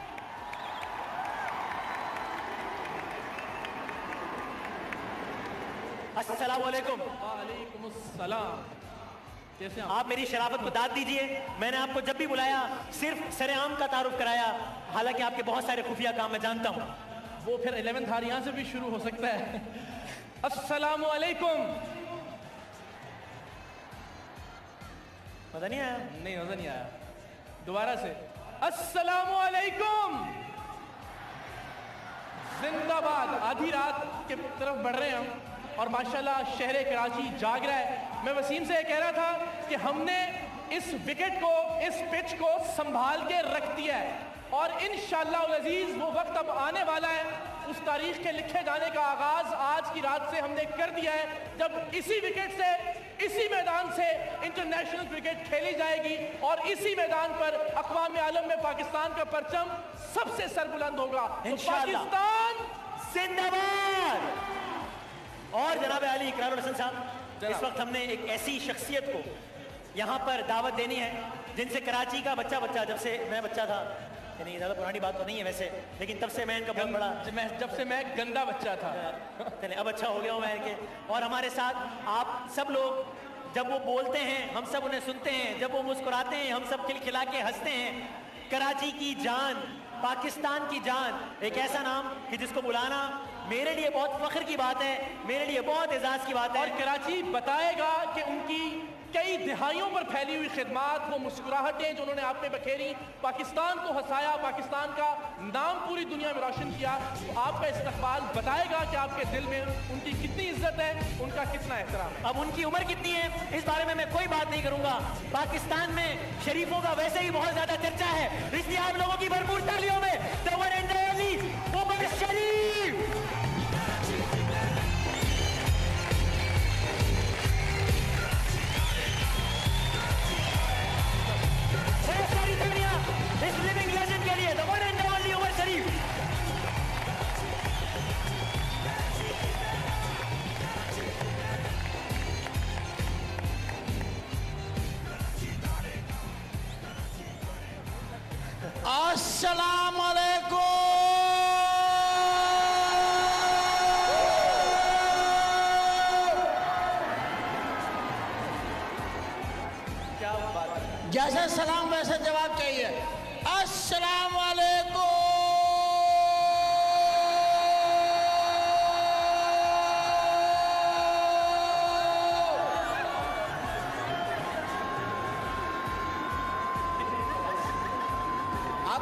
अस्सलाम वालेकुम। वालेकुम अस्सलाम। कैसे आप मेरी शराफत को दाद दीजिए। मैंने आपको जब भी बुलाया सिर्फ सरेआम का तारुफ कराया, हालांकि आपके बहुत सारे खुफिया काम मैं जानता हूं। वो फिर 11th हार यहां से भी शुरू हो सकता है। अस्सलाम वालेकुम। मजा नहीं आया? नहीं मजा नहीं आया। दोबारा से अस्सलाम वालेकुम। जिंदाबाद। आधी रात के तरफ बढ़ रहे हैं हम और माशाल्लाह शहर कराची जाग रहा है। मैं वसीम से कह रहा था कि हमने इस विकेट को, इस पिच को संभाल के रख दिया है और इंशाअल्लाह अज़ीज़ वो वक्त अब आने वाला है, उस तारीख के लिखे जाने का आगाज आज की रात से हमने कर दिया है, जब इसी विकेट से, इसी मैदान से इंटरनेशनल क्रिकेट खेली जाएगी और इसी मैदान पर अक़वाम आलम में पाकिस्तान का परचम सबसे सरबुलंद होगा। तो पाकिस्तान जिंदाबाद। और जनाब अली इकरारुल हसन साहब, इस वक्त हमने एक ऐसी शख्सियत को यहाँ पर दावत देनी है जिनसे कराची का बच्चा जब से मैं बच्चा था, यानी ज़्यादा पुरानी बात तो नहीं है वैसे, लेकिन तब से मैं इनका बहुत बड़ा, जब से मैं गंदा बच्चा था, चले अब अच्छा हो गया हूँ मैं इनके। और हमारे साथ आप सब लोग, जब वो बोलते हैं हम सब उन्हें सुनते हैं, जब वो मुस्कुराते हैं हम सब खिलखिला के हंसते हैं। कराची की जान, पाकिस्तान की जान, एक ऐसा नाम कि जिसको बुलाना मेरे लिए बहुत फख्र की बात है, मेरे लिए बहुत एजाज की बात है। और कराची बताएगा कि उनकी कई दिहाइयों पर फैली हुई खिदमात, वो मुस्कुराहटें जो उन्होंने आप पे बखेरी, पाकिस्तान को हंसाया, पाकिस्तान का नाम पूरी दुनिया में रोशन किया, तो आपका इस्तकबाल बताएगा कि आपके दिल में उनकी कितनी इज्जत है, उनका कितना एहतराम है। अब उनकी उम्र कितनी है इस बारे में मैं कोई बात नहीं करूंगा। पाकिस्तान में शरीफों का वैसे ही बहुत ज्यादा चर्चा है, इसलिए आप लोगों की भरपूर तालियों में the one and only Umar Sharif. इस लिविंग लेजेंड के लिए the one and only Umar Sharif. अस्सलाम वालेकुम। क्या बात है? जैसे सलाम वैसे जवाब चाहिए। अस्सलाम वालेकुम।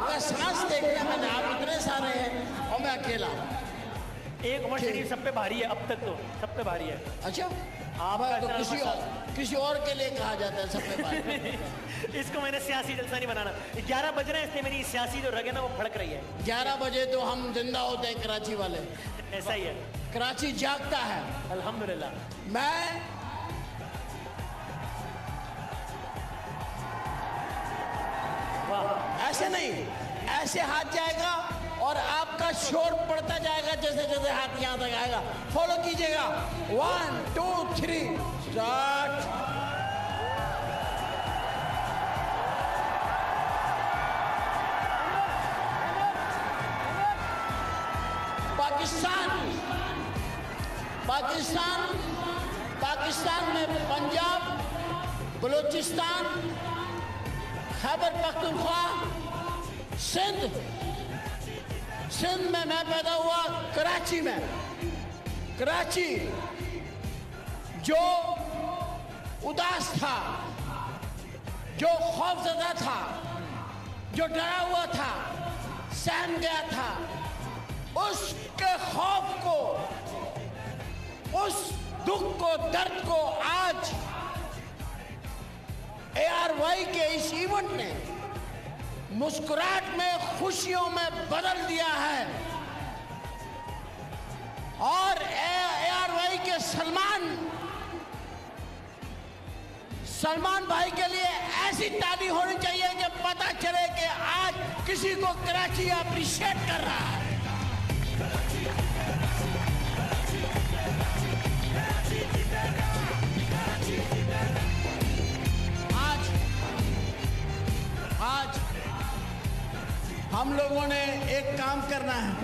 आपका सांस देखना मैंने, आप इतने सारे हैं और मैं अकेला। एक उमर शरीफ सब पे भारी है, अब तक तो सब पे भारी है। अच्छा, आप तो किसी और के लिए कहा जाता है सब पे भारी। इसको मैंने सियासी जलसा नहीं बनाना। 11 बज रहे हैं, इसलिए मेरी सियासी जो रग है ना वो भड़क रही है। 11 बजे तो हम जिंदा होते हैं कराची वाले। ऐसा ही है, कराची जागता है। अल्हम्दुलिल्लाह। मैं ऐसे नहीं, ऐसे हाथ जाएगा और आपका शोर पड़ता जाएगा जैसे जैसे हाथ यहां तक आएगा। फॉलो कीजिएगा। 1 2 3 स्टार्ट। पाकिस्तान में पंजाब, बलूचिस्तान, खैबर पख्तूनख्वा, सिंध में मैं पैदा हुआ, कराची में। कराची जो उदास था, जो खौफजदा था, जो डरा हुआ था, सहम गया था, उसके खौफ को, उस दुख को, दर्द को आज ARY के इस इवेंट ने मुस्कुराहट में, खुशियों में बदल दिया है। और ARY के सलमान भाई के लिए ऐसी ताली होनी चाहिए कि पता चले कि आज किसी को कराची अप्रिशिएट कर रहा है। आज हम लोगों ने एक काम करना है,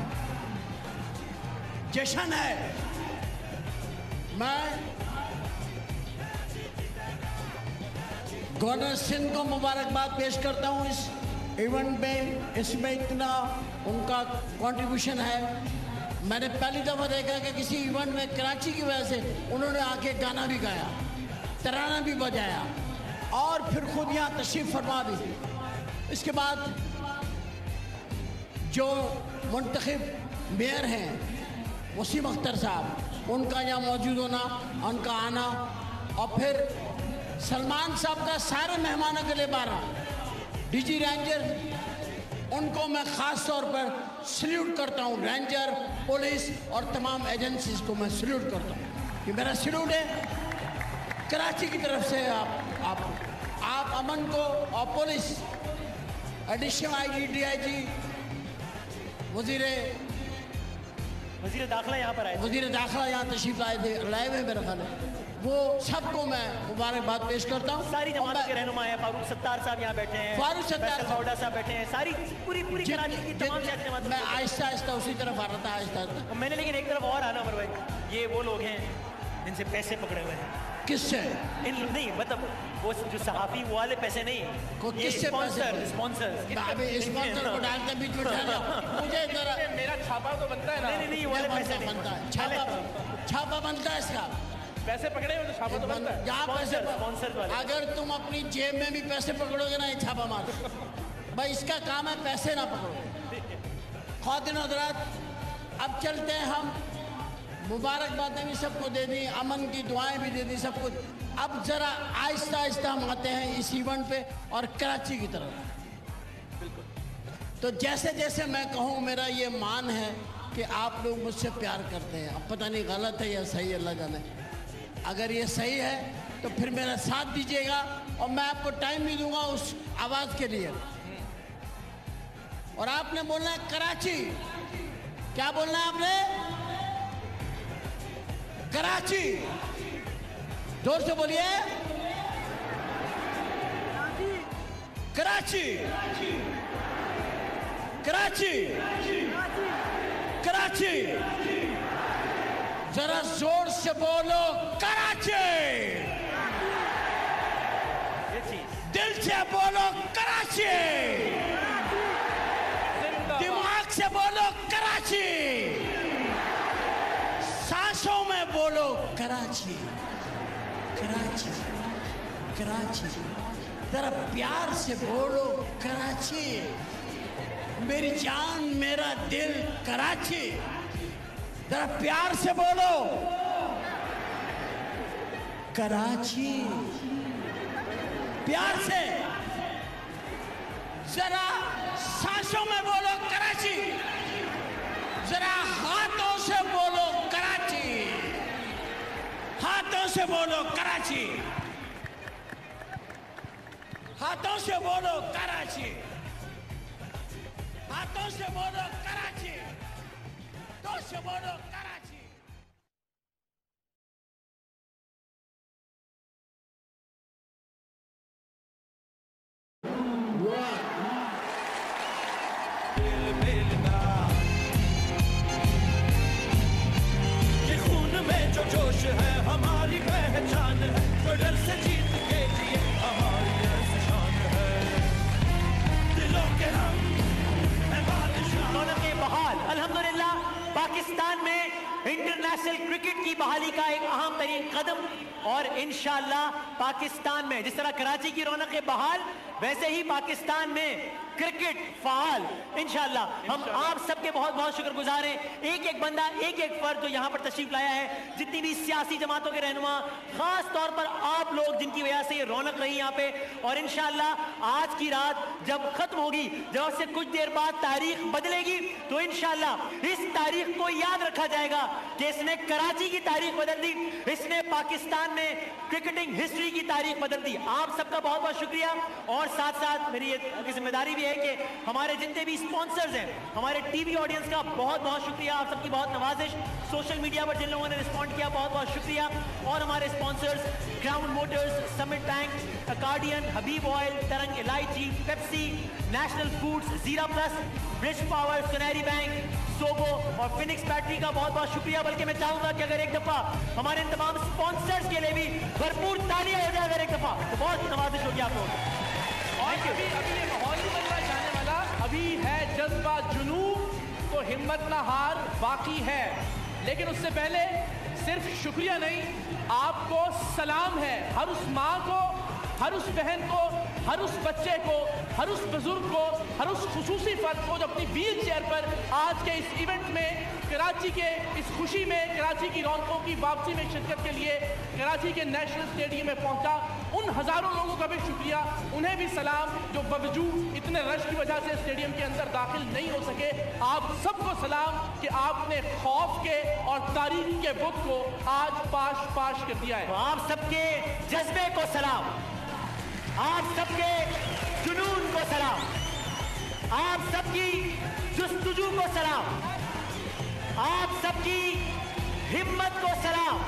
जश्न है। मैं गवर्नर सिंध को मुबारकबाद पेश करता हूं इस इवेंट में। इसमें इतना उनका कंट्रीब्यूशन है। मैंने पहली दफा देखा कि किसी इवेंट में कराची की वजह से उन्होंने आके गाना भी गाया, तराना भी बजाया और फिर खुद यहाँ तशरीफ फरमा भी। इसके बाद जो मुंतखब मेयर हैं वसीम अख्तर साहब, उनका यहाँ मौजूद होना, उनका आना, और फिर सलमान साहब का सारे मेहमानों के लिए 12 DG रेंजर, उनको मैं ख़ास तौर पर सल्यूट करता हूँ। रेंजर, पुलिस और तमाम एजेंसीज को मैं सल्यूट करता हूँ। ये मेरा सल्यूट है कराची की तरफ से। आप अमन को और पुलिस, एडिशनल IG, DIG, वज़ीर दाखिला यहाँ पर आए, वज़ीर दाखिला यहाँ तशरीफ लाए थे, लाए हुए मेरा ख्याल है। वो सबको मैं मुबारकबाद पेश करता हूँ। सारी जमात के रहनुमा है, फारूक सत्तार साहब यहाँ बैठे हैं, फारूक सत्तार साहब बैठे हैं, सारी पूरी कराची की तमाम सियासी जमात। मैं आहिस्ता आहिस्ता उसी तरफ आ रहा था, आहिस्ता। मैंने लेकिन एक तरफ और आना अमर भाई, ये वो लोग हैं जिनसे पैसे पकड़े हुए हैं। किससे? नहीं मतलब वो जो सहाफी वो वाले पैसे नहीं, किससे? स्पॉन्सर को डालते बीच में मुझे मेरा छापा तो बनता है ना। नहीं वाले पैसे बनता है, छापा बनता है इसका। पैसे पकड़े हुए तो छापा तो बनता है। यहाँ पैसे स्पॉन्सर वाले, अगर तुम अपनी जेब में भी पैसे पकड़ोगे ना, ये छापा मार भाई, इसका काम है पैसे ना पकड़ो। ख्वातीन हज़रात, अब चलते हैं हम। मुबारकबादें भी सबको दे दी, अमन की दुआएं भी दे दी, सब कुछ। अब जरा आहिस्ता आहिस्ता हम आते हैं इस इवेंट पे और कराची की तरफ। तो जैसे जैसे मैं कहूँ, मेरा ये मान है कि आप लोग मुझसे प्यार करते हैं। अब पता नहीं गलत है या सही, अल्लाह जाने। अगर ये सही है तो फिर मेरा साथ दीजिएगा और मैं आपको टाइम भी दूंगा उस आवाज़ के लिए। और आपने बोलना है कराची। क्या बोलना है आपने? कराची। जोर से बोलिए, कराची, कराची, कराची। जरा जोर से बोलो कराची। दिल से बोलो कराची, दिमाग से बोलो कराची, सांसों में बोलो कराची, कराची, कराची। जरा प्यार से बोलो कराची। मेरी जान मेरा दिल कराची, जरा प्यार से बोलो कराची, प्यार से, जरा सांसों में बोलो कराची, जरा हाथों से बोलो कराची, हाथों से बोलो कराची, हाथों से बोलो कराची, हाथों से बोलो कराची, हाथों से बोलो कराची। ये खून में जो जोश है हमारी पहचान है, तो डर से जीत के जिए हमारी ऐसी शान है, दिलों के हम है बादशाह। रौनक के बहाल अल्हम्दुलिल्लाह पाकिस्तान में इंटरनेशनल क्रिकेट की बहाली का एक अहम तरीन कदम, और इंशाअल्लाह पाकिस्तान में जिस तरह कराची की रौनक के बहाल, वैसे ही पाकिस्तान में क्रिकेट फाल इंशाअल्लाह। हम आप सबके बहुत बहुत शुक्रगुजार हैं, एक एक बंदा, एक एक फर्द जो यहाँ पर तशरीफ लाया है, जितनी भी सियासी जमातों के रहनुमा, खास तौर पर आप लोग जिनकी वजह से ये रौनक रही यहाँ पे। और इंशाअल्लाह आज की रात जब खत्म होगी, जब से कुछ देर बाद तारीख बदलेगी, तो इंशाअल्लाह इस तारीख को याद रखा जाएगा कि इसने कराची की तारीख बदल दी, इसने पाकिस्तान में क्रिकेटिंग हिस्ट्री की तारीख बदल दी। आप सबका बहुत बहुत शुक्रिया। और साथ साथ मेरी ये जिम्मेदारी भी है कि हमारे जितने भी स्पॉन्सर्स हैं, हमारे टीवी ऑडियंस का बहुत बहुत शुक्रिया, आप सबकी बहुत नवाजिश, सोशल मीडिया पर जिन लोगों ने रिस्पॉन्ड किया बहुत बहुत शुक्रिया। और हमारे sponsors Crown Motors, Summit Bank, अकार्डियन, Habib Oil, Tarang Elaichi, Pepsi, National Foods, Zeera Plus, Bridge Power, Sunehri Bank, Sobo और फिनिक्स बैटरी का बहुत बहुत शुक्रिया। बल्कि मैं चाहूंगा कि अगर एक दफा हमारे इन तमाम स्पॉन्सर्स के लिए भी भरपूर तालियां हो जाए, अगर एक दफा, तो बहुत नवाजिश होगी आप लोगों। और अभी ये माहौल नहीं बनना जाने वाला, अभी है जज्बा जुनून, तो हिम्मत ना हार बाकी है। लेकिन उससे पहले सिर्फ शुक्रिया नहीं, आपको सलाम है, हर उस माँ को, हर उस बहन को, हर उस बच्चे को, हर उस बुजुर्ग को, हर उस खुसूसी फर्द को जो अपनी व्हील चेयर पर आज के इस इवेंट में, कराची के इस खुशी में, कराची की रौनकों की वापसी में शिरकत के लिए कराची के नेशनल स्टेडियम में पहुंचा, उन हजारों लोगों का भी शुक्रिया, उन्हें भी सलाम जो बावजूद इतने रश की वजह से स्टेडियम के अंदर दाखिल नहीं हो सके। आप सबको सलाम कि आपने खौफ के और तारीख के बुत को आज पाश पाश कर दिया है। तो आप सबके जज्बे को सलाम, आप सबके जुनून को सलाम, आप सबकी जुस्तजू को सलाम, आप सबकी हिम्मत को सलाम।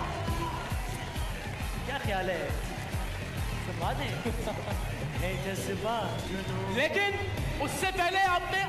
क्या ख्याल है, सुनवा दें? लेकिन उससे पहले आपने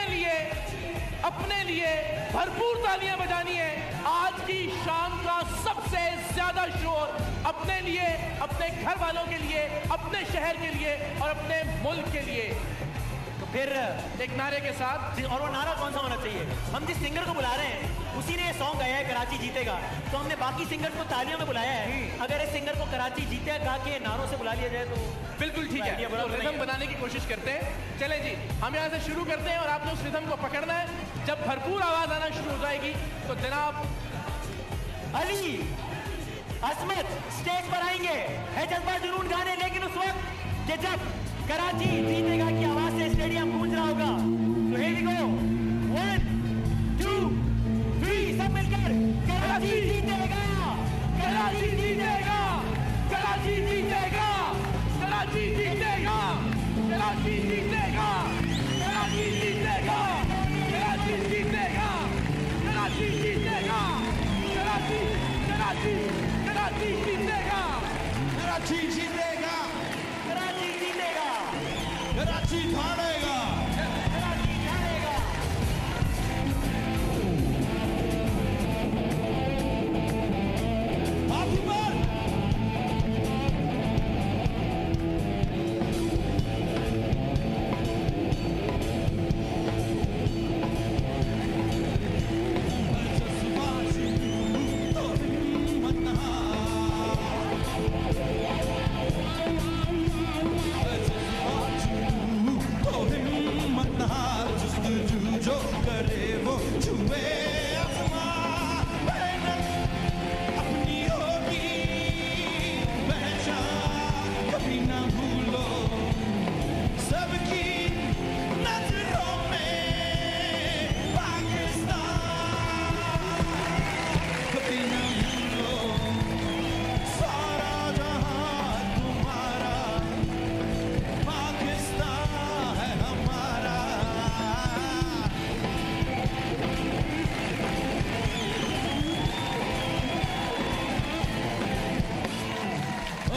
अपने लिए भरपूर तालियां बजानी है। आज की शाम का सबसे ज्यादा शोर अपने लिए, अपने घर वालों के लिए, अपने शहर के लिए और अपने मुल्क के लिए। तो फिर एक नारे के साथ, और वो नारा कौन सा होना चाहिए? हम जिस सिंगर को बुला रहे हैं उसी ने ये सॉन्ग गाया है कराची जीतेगा, तो हमने बाकी सिंगर्स को तालियों में बुलाया है। अगर इस सिंगर को कराची जीतेगा गा के नारों से बुला लिया जाए तो बिल्कुल ठीक है। तो रिदम बनाने की कोशिश करते हैं। चले जी, हम यहाँ से शुरू करते हैं और आपने उस रिदम को पकड़ना है। जब भरपूर आवाज आना शुरू हो जाएगी तो जनाब अली असमत स्टेज पर आएंगे, है जज्बा जुनून गाने। लेकिन उस वक्त कि जब कराची जीतेगा की आवाज से स्टेडियम गूंज रहा होगा, तो here we go, 1 2 3 सब मिलकर कराची जीतेगा, कराची जीतेगा, कराची जीतेगा, कराची जीतेगा, कराची जीतेगा, कराची जीतेगा, कराची जीतेगा, कराची जीतेगा, कराची कराची कराची जीतेगा, कराची जीतेगा, कराची जीतेगा, कराची ठानेगा, कराची ठानेगा।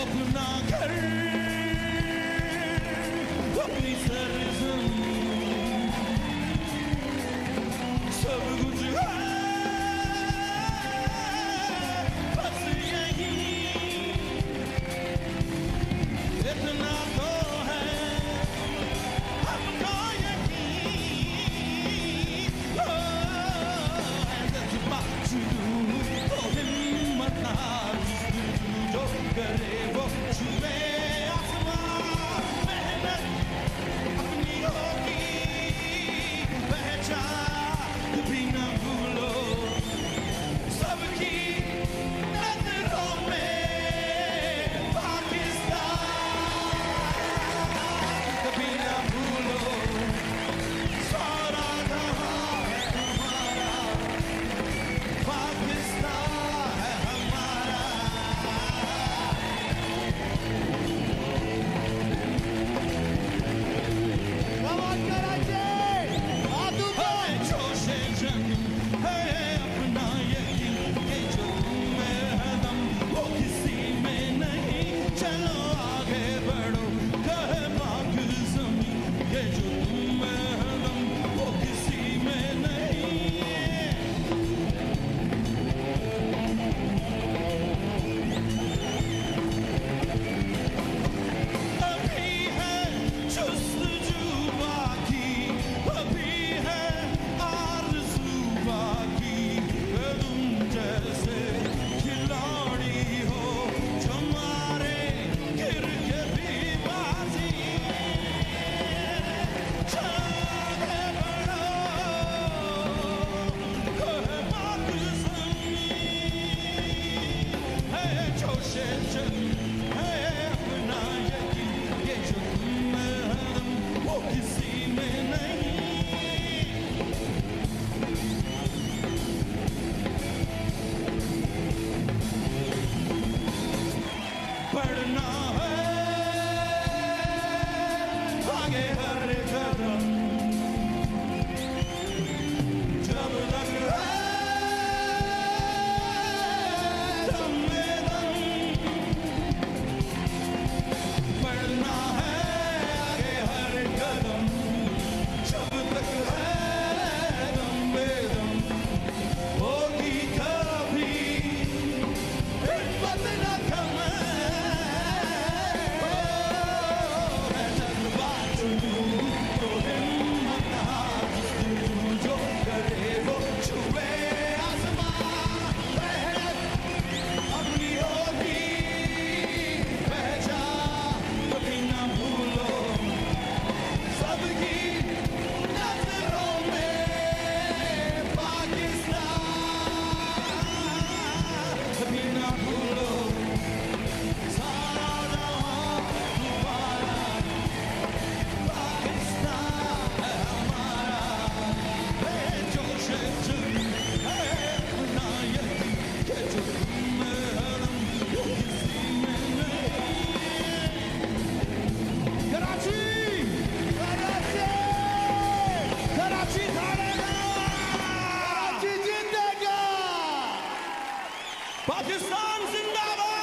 अपना घर अपनी सरजमीं सब कुछ है बस यही इतना तो है हमको यकीन तो हिम्मत हार जो करे वो छुए आसमान मेहनत अपनी होगी पहचान भी न भूलो सबकी नजरों में पाकिस्तान कभी न भूलो सारा जहां है हमारा पाकिस्तान है हमारा जोशे जंग है अपना यकीन कि जो तुम्हें है दम वो किसी में नहीं चलो आगे बढ़ो कहे पाक ज़मीं ये जो तुम्हें है दम वो किसी में नहीं अभी है जुस्तजू बाकी अभी है आरज़ू बाकी तुम जैसे खिलाड़ी हो जो मारे गिर के भी बाजी चाहे बढ़ो कहे पाक ज़मीं है जोशे जंग है अपना यकीन ये जो तुम्हें है दम वो किसी में नहीं बढ़ना है आगे हर कदम जब तक है दम में दम बढ़ना है आगे हर कदम जब तक है दम में दम होगी कभी हिम्मत न कमे है जज्बात तो हिम्मत हार जो करे वो छुए आसमान मेहनत अपनी होगी पहचान कभी न भूलो सबकी नजरों में पाकिस्तान कभी न भूलो सारा जहां तुम्हारा पाकिस्तान है हमारा जोशे जंग है अपना यकीन कि जो तुम्हें है दम वो किसी में नहीं कराची कराची कराची हारेगा कराची जीतेगा पाकिस्तान जिंदाबाद